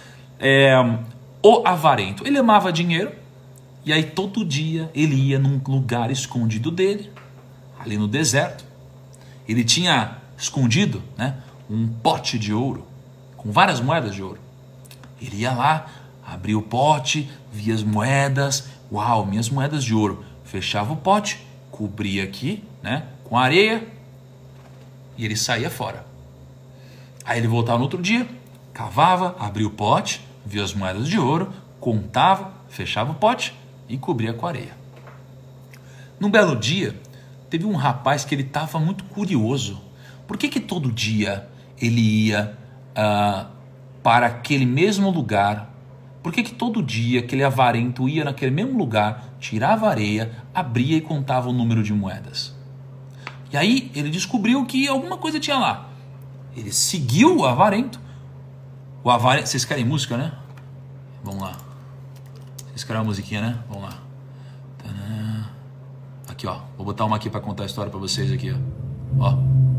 O Avarento. Ele amava dinheiro, e aí todo dia ele ia num lugar escondido dele, ali no deserto. Ele tinha escondido, né, um pote de ouro, com várias moedas de ouro. Ele ia lá, abria o pote, via as moedas, uau, minhas moedas de ouro. Fechava o pote, cobria aqui, né, com areia, e ele saía fora. Aí ele voltava no outro dia, cavava, abria o pote, via as moedas de ouro, contava, fechava o pote e cobria com areia. Num belo dia, teve um rapaz que ele estava muito curioso. Por que todo dia ele ia para aquele mesmo lugar? Por que todo dia aquele avarento ia naquele mesmo lugar, tirava areia, abria e contava o número de moedas? E aí ele descobriu que alguma coisa tinha lá. Ele seguiu o avarento. O avarento... Vocês querem música, né? Vamos lá. Vocês querem uma musiquinha, né? Vamos lá. Aqui, ó. Vou botar uma aqui para contar a história para vocês aqui, ó.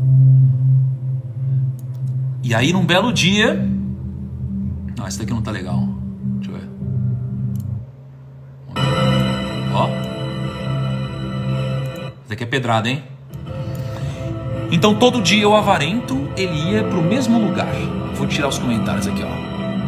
E aí, num belo dia... Não, esse daqui não tá legal. Deixa eu ver. Ó. Esse daqui é pedrada, hein? Então, todo dia o avarento, ele ia pro mesmo lugar. Vou tirar os comentários aqui, ó.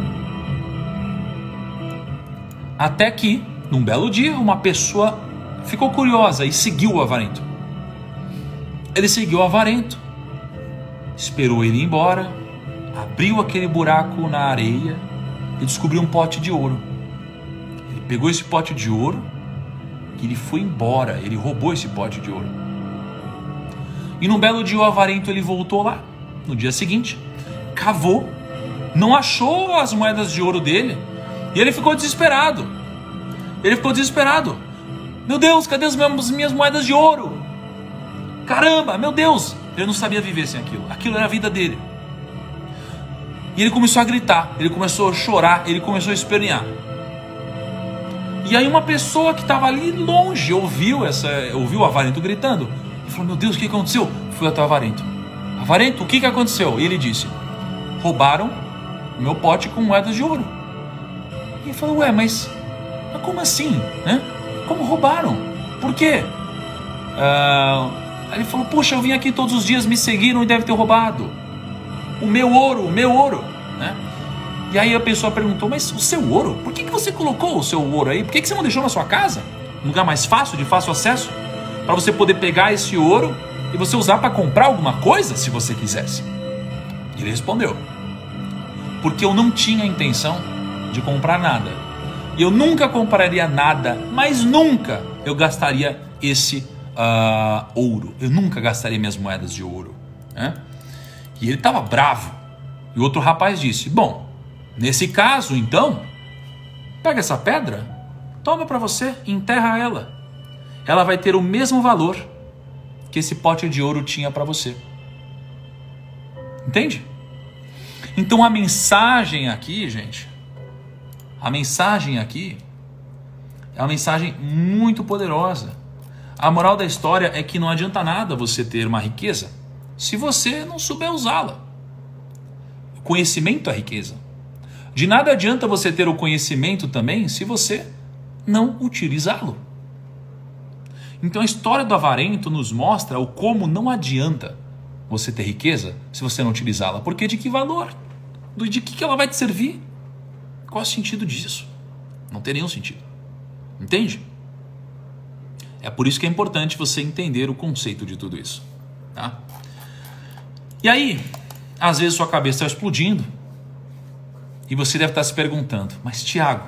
Até que, num belo dia, uma pessoa ficou curiosa e seguiu o avarento. Ele seguiu o avarento, esperou ele ir embora, abriu aquele buraco na areia e descobriu um pote de ouro. Ele pegou esse pote de ouro e ele foi embora, ele roubou esse pote de ouro. E num belo dia o avarento ele voltou lá, no dia seguinte, cavou, não achou as moedas de ouro dele e ele ficou desesperado. Meu Deus, cadê as minhas moedas de ouro? Caramba, meu Deus. Ele não sabia viver sem aquilo. Aquilo era a vida dele. E ele começou a gritar, ele começou a chorar, ele começou a espernear. E aí uma pessoa que estava ali longe ouviu o avarento gritando. E falou, meu Deus, o que aconteceu? Fui até o avarento. Avarento, o que aconteceu? E ele disse, roubaram o meu pote com moedas de ouro. E ele falou, ué, mas como assim? Né? Como roubaram? Por quê? Aí ele falou, poxa, eu vim aqui todos os dias, me seguiram e deve ter roubado. O meu ouro. Né? E aí a pessoa perguntou, mas o seu ouro? Por que você colocou o seu ouro aí? Por que você não deixou na sua casa? Um lugar mais fácil, de fácil acesso? Para você poder pegar esse ouro e você usar para comprar alguma coisa, se você quisesse. Ele respondeu, porque eu não tinha intenção de comprar nada. E eu nunca compraria nada, mas nunca eu gastaria esse ouro. Eu nunca gastaria minhas moedas de ouro. Né? E ele estava bravo. E outro rapaz disse, bom, nesse caso, então, pega essa pedra, toma para você e enterra ela. Ela vai ter o mesmo valor que esse pote de ouro tinha para você. Entende? Então a mensagem aqui, gente, a mensagem aqui é uma mensagem muito poderosa. A moral da história é que não adianta nada você ter uma riqueza se você não souber usá-la. O conhecimento é riqueza. De nada adianta você ter o conhecimento também se você não utilizá-lo. Então a história do avarento nos mostra o como não adianta você ter riqueza se você não utilizá-la. Porque de que valor? De que ela vai te servir? Qual é o sentido disso? Não tem nenhum sentido. Entende? É por isso que é importante você entender o conceito de tudo isso. Tá? E aí, às vezes sua cabeça está explodindo e você deve estar se perguntando, mas Tiago,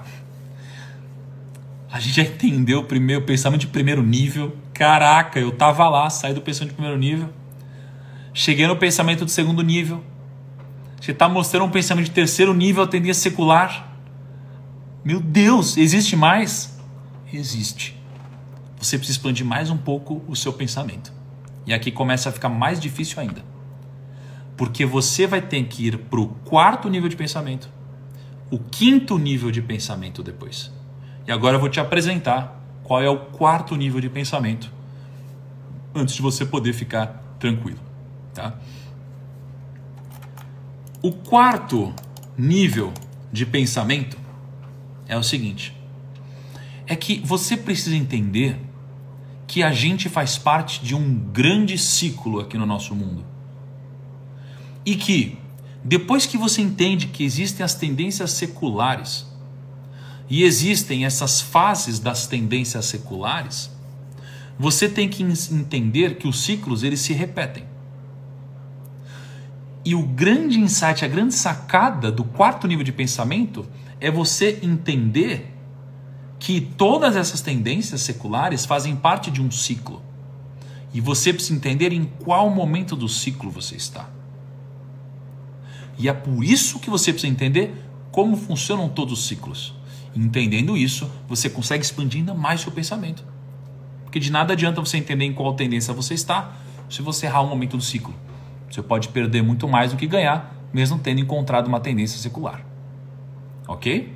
a gente já entendeu o pensamento de primeiro nível. Caraca, eu estava lá, saí do pensamento de primeiro nível. Cheguei no pensamento de segundo nível. Você está mostrando um pensamento de terceiro nível, a tendência secular. Meu Deus, existe mais? Existe. Você precisa expandir mais um pouco o seu pensamento. E aqui começa a ficar mais difícil ainda. Porque você vai ter que ir para o quarto nível de pensamento, o quinto nível de pensamento depois. E agora eu vou te apresentar qual é o quarto nível de pensamento antes de você poder ficar tranquilo. Tá? O quarto nível de pensamento é o seguinte. É que você precisa entender que a gente faz parte de um grande ciclo aqui no nosso mundo. E que depois que você entende que existem as tendências seculares e existem essas fases das tendências seculares, você tem que entender que os ciclos eles se repetem. E o grande insight, a grande sacada do quarto nível de pensamento é você entender que todas essas tendências seculares fazem parte de um ciclo. E você precisa entender em qual momento do ciclo você está. E é por isso que você precisa entender como funcionam todos os ciclos. E entendendo isso, você consegue expandir ainda mais seu pensamento. Porque de nada adianta você entender em qual tendência você está se você errar um momento do ciclo. Você pode perder muito mais do que ganhar, mesmo tendo encontrado uma tendência secular. Ok?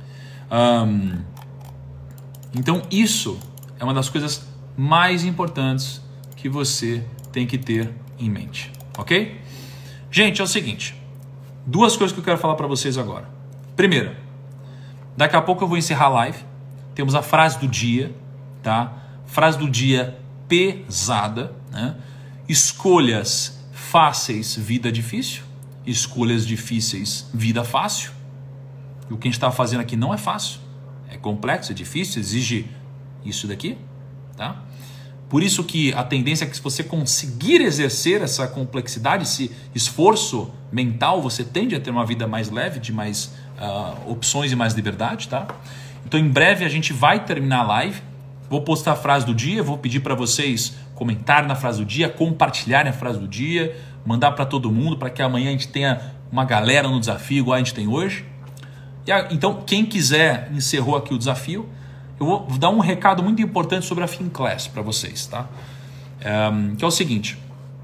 Então isso é uma das coisas mais importantes que você tem que ter em mente. Ok? Gente, é o seguinte. Duas coisas que eu quero falar para vocês agora. Primeira, daqui a pouco eu vou encerrar a live. Temos a frase do dia, tá? Frase do dia pesada, né? Escolhas fáceis, vida difícil. Escolhas difíceis, vida fácil. E o que a gente está fazendo aqui não é fácil. É complexo, é difícil, exige isso daqui, tá? Por isso que a tendência é que se você conseguir exercer essa complexidade, esse esforço mental, você tende a ter uma vida mais leve, de mais opções e mais liberdade, tá? Então em breve a gente vai terminar a live, vou postar a frase do dia, vou pedir para vocês comentarem na frase do dia, compartilharem a frase do dia, mandar para todo mundo, para que amanhã a gente tenha uma galera no desafio igual a gente tem hoje. Então quem quiser, encerrou aqui o desafio. Eu vou dar um recado muito importante sobre a Finclass para vocês, tá? Que é o seguinte.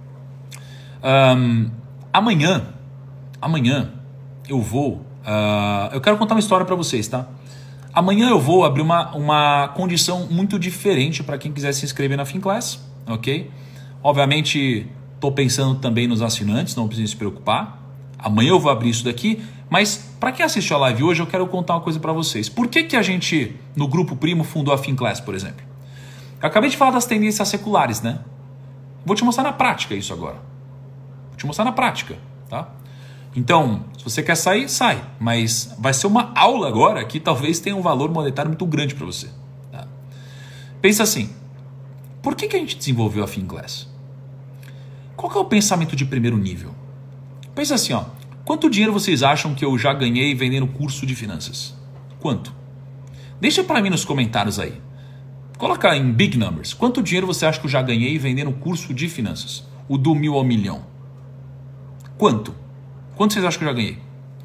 Amanhã eu vou... eu quero contar uma história para vocês, tá? Amanhã eu vou abrir uma condição muito diferente para quem quiser se inscrever na Finclass, ok? Obviamente, estou pensando também nos assinantes, não precisa se preocupar. Amanhã eu vou abrir isso daqui, mas para quem assistiu a live hoje, eu quero contar uma coisa para vocês. Por que a gente, no Grupo Primo, fundou a Finclass, por exemplo? Eu acabei de falar das tendências seculares, né? Vou te mostrar na prática isso agora. Vou te mostrar na prática, tá? Então, se você quer sair, sai. Mas vai ser uma aula agora que talvez tenha um valor monetário muito grande para você. Tá? Pensa assim, por que a gente desenvolveu a Finclass? Qual que é o pensamento de primeiro nível? Pensa assim, ó. Quanto dinheiro vocês acham que eu já ganhei vendendo curso de finanças? Quanto? Deixa para mim nos comentários aí. Coloca em big numbers. Quanto dinheiro você acha que eu já ganhei vendendo curso de finanças? O do 1.000 ao 1.000.000. Quanto? Quanto vocês acham que eu já ganhei?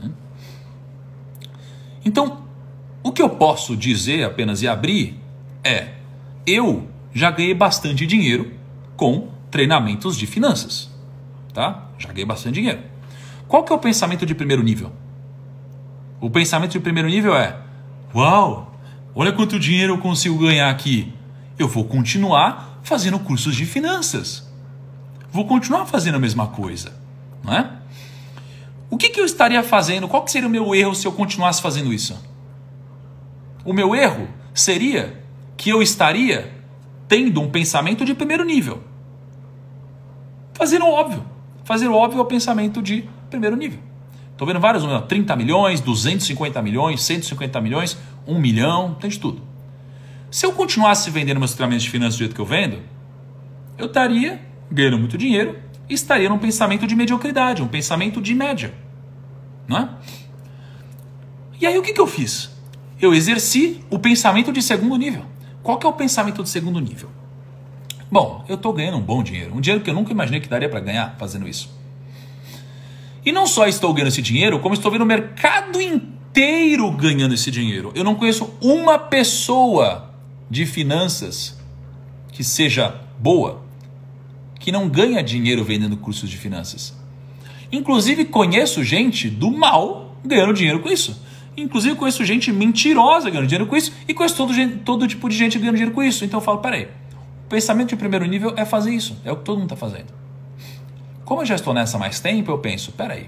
Então, o que eu posso dizer apenas e abrir é: eu já ganhei bastante dinheiro com treinamentos de finanças. Tá? Já ganhei bastante dinheiro. Qual que é o pensamento de primeiro nível? O pensamento de primeiro nível é: uau, olha quanto dinheiro eu consigo ganhar aqui. Eu vou continuar fazendo cursos de finanças. Vou continuar fazendo a mesma coisa. Não é? O que eu estaria fazendo? Qual que seria o meu erro se eu continuasse fazendo isso? O meu erro seria que eu estaria tendo um pensamento de primeiro nível. Fazendo o óbvio. Fazer o óbvio é o pensamento de primeiro nível. Estou vendo vários números: 30 milhões, 250 milhões, 150 milhões, 1 milhão, tem de tudo. Se eu continuasse vendendo meus treinamentos de finanças do jeito que eu vendo, eu estaria ganhando muito dinheiro e estaria num pensamento de mediocridade, um pensamento de média. Não é? E aí o que eu fiz? Eu exerci o pensamento de segundo nível. Qual que é o pensamento de segundo nível? Bom, eu estou ganhando um bom dinheiro. Um dinheiro que eu nunca imaginei que daria para ganhar fazendo isso. E não só estou ganhando esse dinheiro, como estou vendo o mercado inteiro ganhando esse dinheiro. Eu não conheço uma pessoa de finanças que seja boa, que não ganha dinheiro vendendo cursos de finanças. Inclusive conheço gente do mal ganhando dinheiro com isso. Inclusive conheço gente mentirosa ganhando dinheiro com isso. E conheço todo tipo de gente ganhando dinheiro com isso. Então eu falo: peraí, o pensamento de primeiro nível é fazer isso. É o que todo mundo está fazendo. Como eu já estou nessa há mais tempo, eu penso: peraí,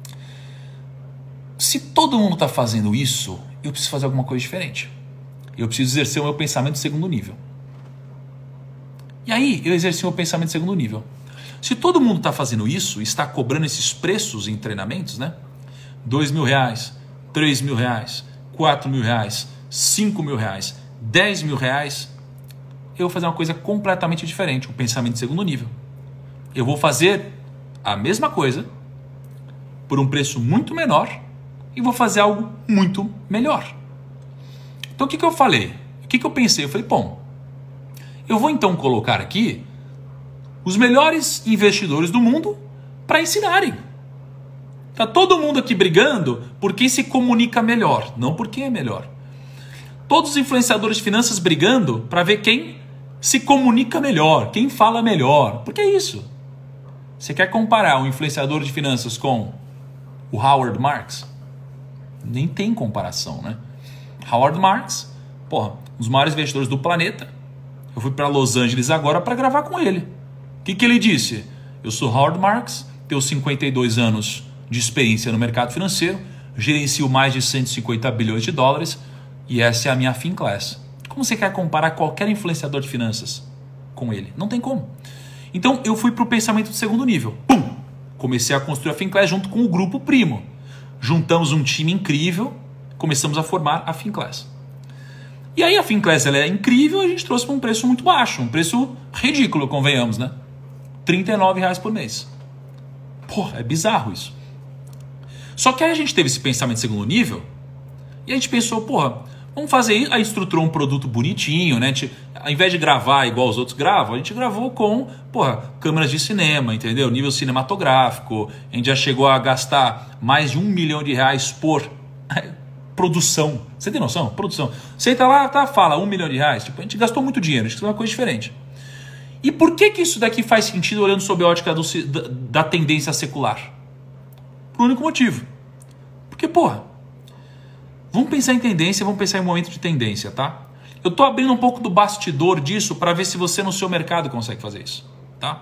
se todo mundo está fazendo isso, eu preciso fazer alguma coisa diferente. Eu preciso exercer o meu pensamento de segundo nível. E aí eu exerci o meu pensamento de segundo nível. Se todo mundo está fazendo isso, está cobrando esses preços em treinamentos, né? R$2.000, R$3.000, R$4.000, R$5.000, R$10.000, eu vou fazer uma coisa completamente diferente, um pensamento de segundo nível. Eu vou fazer a mesma coisa por um preço muito menor e vou fazer algo muito melhor. Então o que eu falei? O que eu pensei? Eu falei: bom, eu vou então colocar aqui os melhores investidores do mundo para ensinarem. Tá todo mundo aqui brigando por quem se comunica melhor, não por quem é melhor. Todos os influenciadores de finanças brigando para ver quem se comunica melhor, quem fala melhor. Porque é isso. Você quer comparar um influenciador de finanças com o Howard Marks? Nem tem comparação, né? Howard Marks, porra, um dos maiores investidores do planeta. Eu fui para Los Angeles agora para gravar com ele. O que ele disse? Eu sou Howard Marks, tenho 52 anos de experiência no mercado financeiro, gerencio mais de 150 bilhões de dólares e essa é a minha FinClass. Como você quer comparar qualquer influenciador de finanças com ele? Não tem como. Então eu fui para o pensamento de segundo nível. Pum! Comecei a construir a FinClass junto com o grupo primo. Juntamos um time incrível, começamos a formar a FinClass. E aí a FinClass ela é incrível, a gente trouxe para um preço muito baixo, um preço ridículo, convenhamos, né? R$39 por mês. Porra, é bizarro isso. Só que aí a gente teve esse pensamento de segundo nível e a gente pensou: porra, vamos fazer isso. Aí estruturou um produto bonitinho, né? Ao invés de gravar igual os outros gravam, a gente gravou com, porra, câmeras de cinema, entendeu? Nível cinematográfico. A gente já chegou a gastar mais de R$1 milhão por produção. Você tem noção? Produção. Você entra lá, tá, fala R$1 milhão. Tipo, a gente gastou muito dinheiro, a gente fez uma coisa diferente. E por que isso daqui faz sentido olhando sob a ótica da tendência secular? Por um único motivo. Porque, porra, vamos pensar em tendência, vamos pensar em momento de tendência, tá? Eu tô abrindo um pouco do bastidor disso para ver se você no seu mercado consegue fazer isso, tá?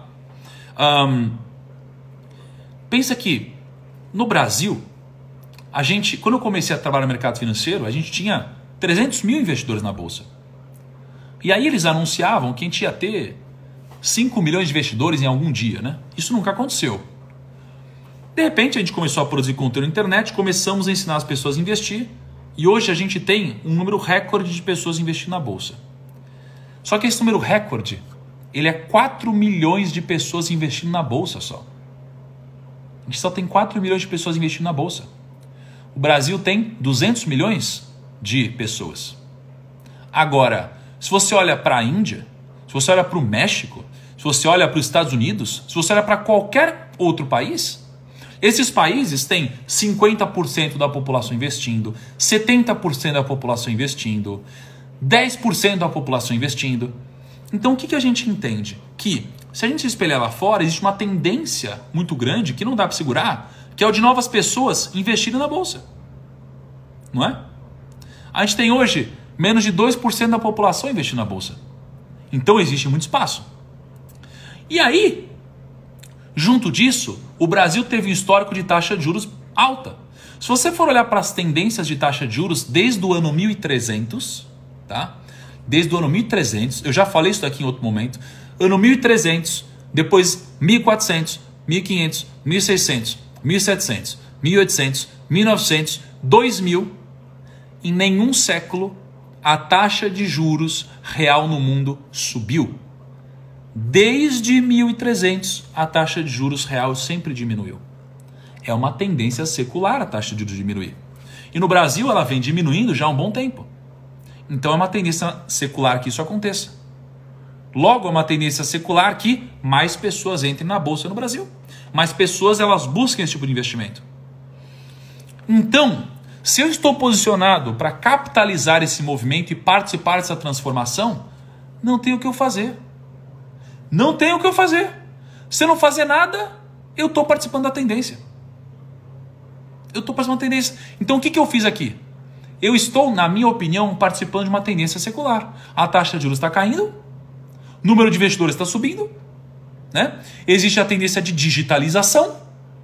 Pensa que no Brasil, quando eu comecei a trabalhar no mercado financeiro, a gente tinha 300 mil investidores na bolsa. E aí eles anunciavam que a gente ia ter 5 milhões de investidores em algum dia, né? Isso nunca aconteceu. De repente a gente começou a produzir conteúdo na internet, começamos a ensinar as pessoas a investir e hoje a gente tem um número recorde de pessoas investindo na bolsa. Só que esse número recorde, ele é 4 milhões de pessoas investindo na bolsa só. A gente só tem 4 milhões de pessoas investindo na bolsa. O Brasil tem 200 milhões de pessoas. Agora, se você olha para a Índia, se você olha para o México, se você olha para os Estados Unidos, se você olha para qualquer outro país, esses países têm 50% da população investindo, 70% da população investindo, 10% da população investindo. Então o que a gente entende? Que se a gente se espelhar lá fora, existe uma tendência muito grande que não dá para segurar, que é o de novas pessoas investirem na bolsa. Não é? A gente tem hoje menos de 2% da população investindo na bolsa. Então existe muito espaço. E aí, junto disso, o Brasil teve um histórico de taxa de juros alta. Se você for olhar para as tendências de taxa de juros desde o ano 1300, tá? Desde o ano 1300, eu já falei isso aqui em outro momento, ano 1300, depois 1400, 1500, 1600, 1700, 1800, 1900, 2000, em nenhum século a taxa de juros real no mundo subiu. Desde 1300, a taxa de juros real sempre diminuiu. É uma tendência secular a taxa de juros diminuir. E no Brasil ela vem diminuindo já há um bom tempo. Então é uma tendência secular que isso aconteça. Logo é uma tendência secular que mais pessoas entrem na bolsa no Brasil. Mais pessoas elas busquem esse tipo de investimento. Então, se eu estou posicionado para capitalizar esse movimento e participar dessa transformação, não tenho o que eu fazer. Não tenho o que eu fazer. Se eu não fazer nada, eu estou participando da tendência. Eu estou participando da tendência. Então o que eu fiz aqui? Eu estou, na minha opinião, participando de uma tendência secular. A taxa de juros está caindo, o número de investidores está subindo, né? Existe a tendência de digitalização,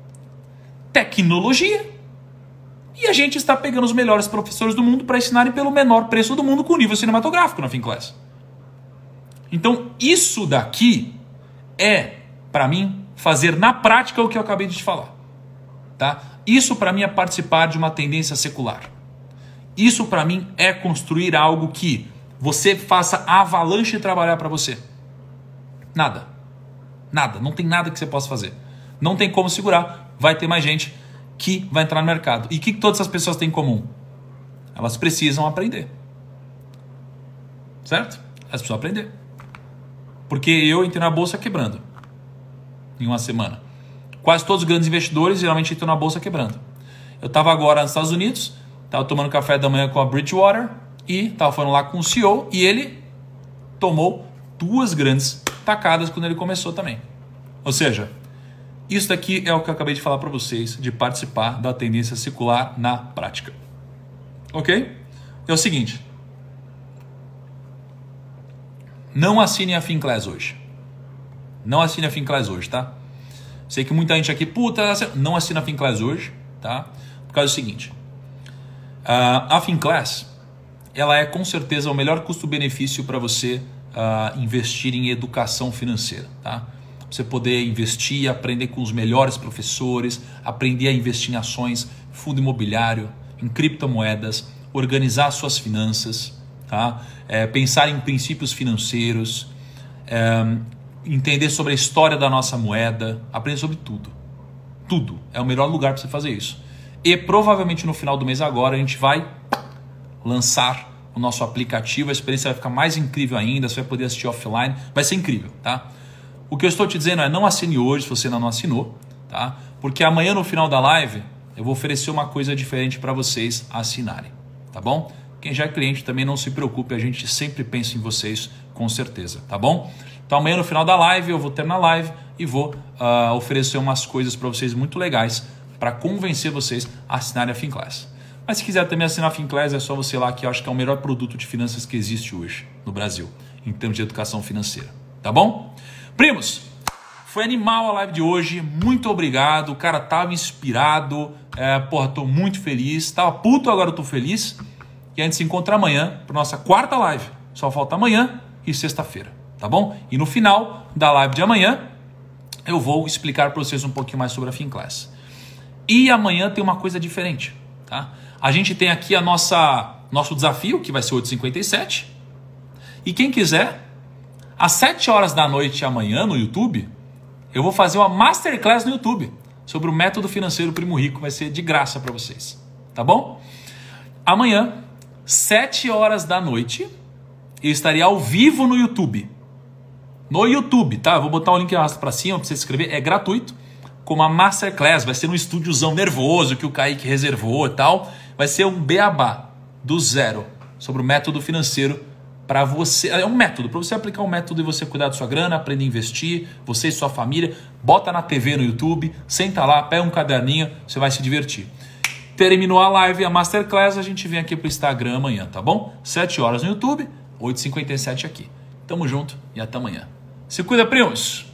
tecnologia, e a gente está pegando os melhores professores do mundo para ensinarem pelo menor preço do mundo com nível cinematográfico na Finclass. Então, isso daqui é, para mim, fazer na prática o que eu acabei de te falar. Tá? Isso, para mim, é participar de uma tendência secular. Isso, para mim, é construir algo que você faça a avalanche trabalhar para você. Nada. Nada. Não tem nada que você possa fazer. Não tem como segurar. Vai ter mais gente que vai entrar no mercado. E o que todas essas pessoas têm em comum? Elas precisam aprender. Certo? Elas precisam aprender. Porque eu entrei na bolsa quebrando em uma semana. Quase todos os grandes investidores geralmente entram na bolsa quebrando. Eu estava agora nos Estados Unidos, estava tomando café da manhã com a Bridgewater e estava falando lá com o CEO e ele tomou 2 grandes tacadas quando ele começou também. Ou seja, isso daqui é o que eu acabei de falar para vocês, de participar da tendência secular na prática. Ok? É o seguinte. Não assine a Finclass hoje. Não assine a Finclass hoje, tá? Sei que muita gente aqui, puta, não assina a Finclass hoje, tá? Por causa do seguinte. A Finclass, ela é com certeza o melhor custo-benefício para você investir em educação financeira, tá? Você poder investir, aprender com os melhores professores, aprender a investir em ações, fundo imobiliário, em criptomoedas, organizar suas finanças, tá? Pensar em princípios financeiros, entender sobre a história da nossa moeda, aprender sobre tudo. Tudo. É o melhor lugar para você fazer isso. E provavelmente no final do mês agora a gente vai lançar o nosso aplicativo, a experiência vai ficar mais incrível ainda, você vai poder assistir offline, vai ser incrível, tá? O que eu estou te dizendo é não assine hoje se você ainda não assinou, tá? Porque amanhã no final da live eu vou oferecer uma coisa diferente para vocês assinarem, tá bom? Quem já é cliente também não se preocupe, a gente sempre pensa em vocês com certeza, tá bom? Então amanhã no final da live eu vou terminar a live e vou oferecer umas coisas para vocês muito legais para convencer vocês a assinarem a Finclass. Mas se quiser também assinar a Finclass, é só você ir lá que eu acho que é o melhor produto de finanças que existe hoje no Brasil, em termos de educação financeira, tá bom? Primos, foi animal a live de hoje, muito obrigado, o cara tava inspirado, tô muito feliz, tava puto, agora eu tô feliz, e a gente se encontra amanhã para nossa 4ª live, só falta amanhã e sexta-feira, tá bom? E no final da live de amanhã, eu vou explicar para vocês um pouquinho mais sobre a Finclass. E amanhã tem uma coisa diferente, tá? A gente tem aqui nosso desafio, que vai ser 8h57, e quem quiser, às 7 horas da noite amanhã no YouTube, eu vou fazer uma Masterclass no YouTube sobre o método financeiro Primo Rico. Vai ser de graça para vocês, tá bom? Amanhã, 7 horas da noite, eu estaria ao vivo no YouTube. No YouTube, tá? Eu vou botar o link arrasta pra cima pra você se inscrever. É gratuito. Com uma Masterclass. Vai ser num estúdiozão nervoso que o Kaique reservou e tal. Vai ser um beabá do zero sobre o método financeiro para você. É um método, para você aplicar um método e você cuidar da sua grana, aprender a investir, você e sua família. Bota na TV no YouTube, senta lá, pega um caderninho, você vai se divertir. Terminou a live, a Masterclass, a gente vem aqui pro Instagram amanhã, tá bom? 7 horas no YouTube, 8h57 aqui. Tamo junto e até amanhã. Se cuida, primos!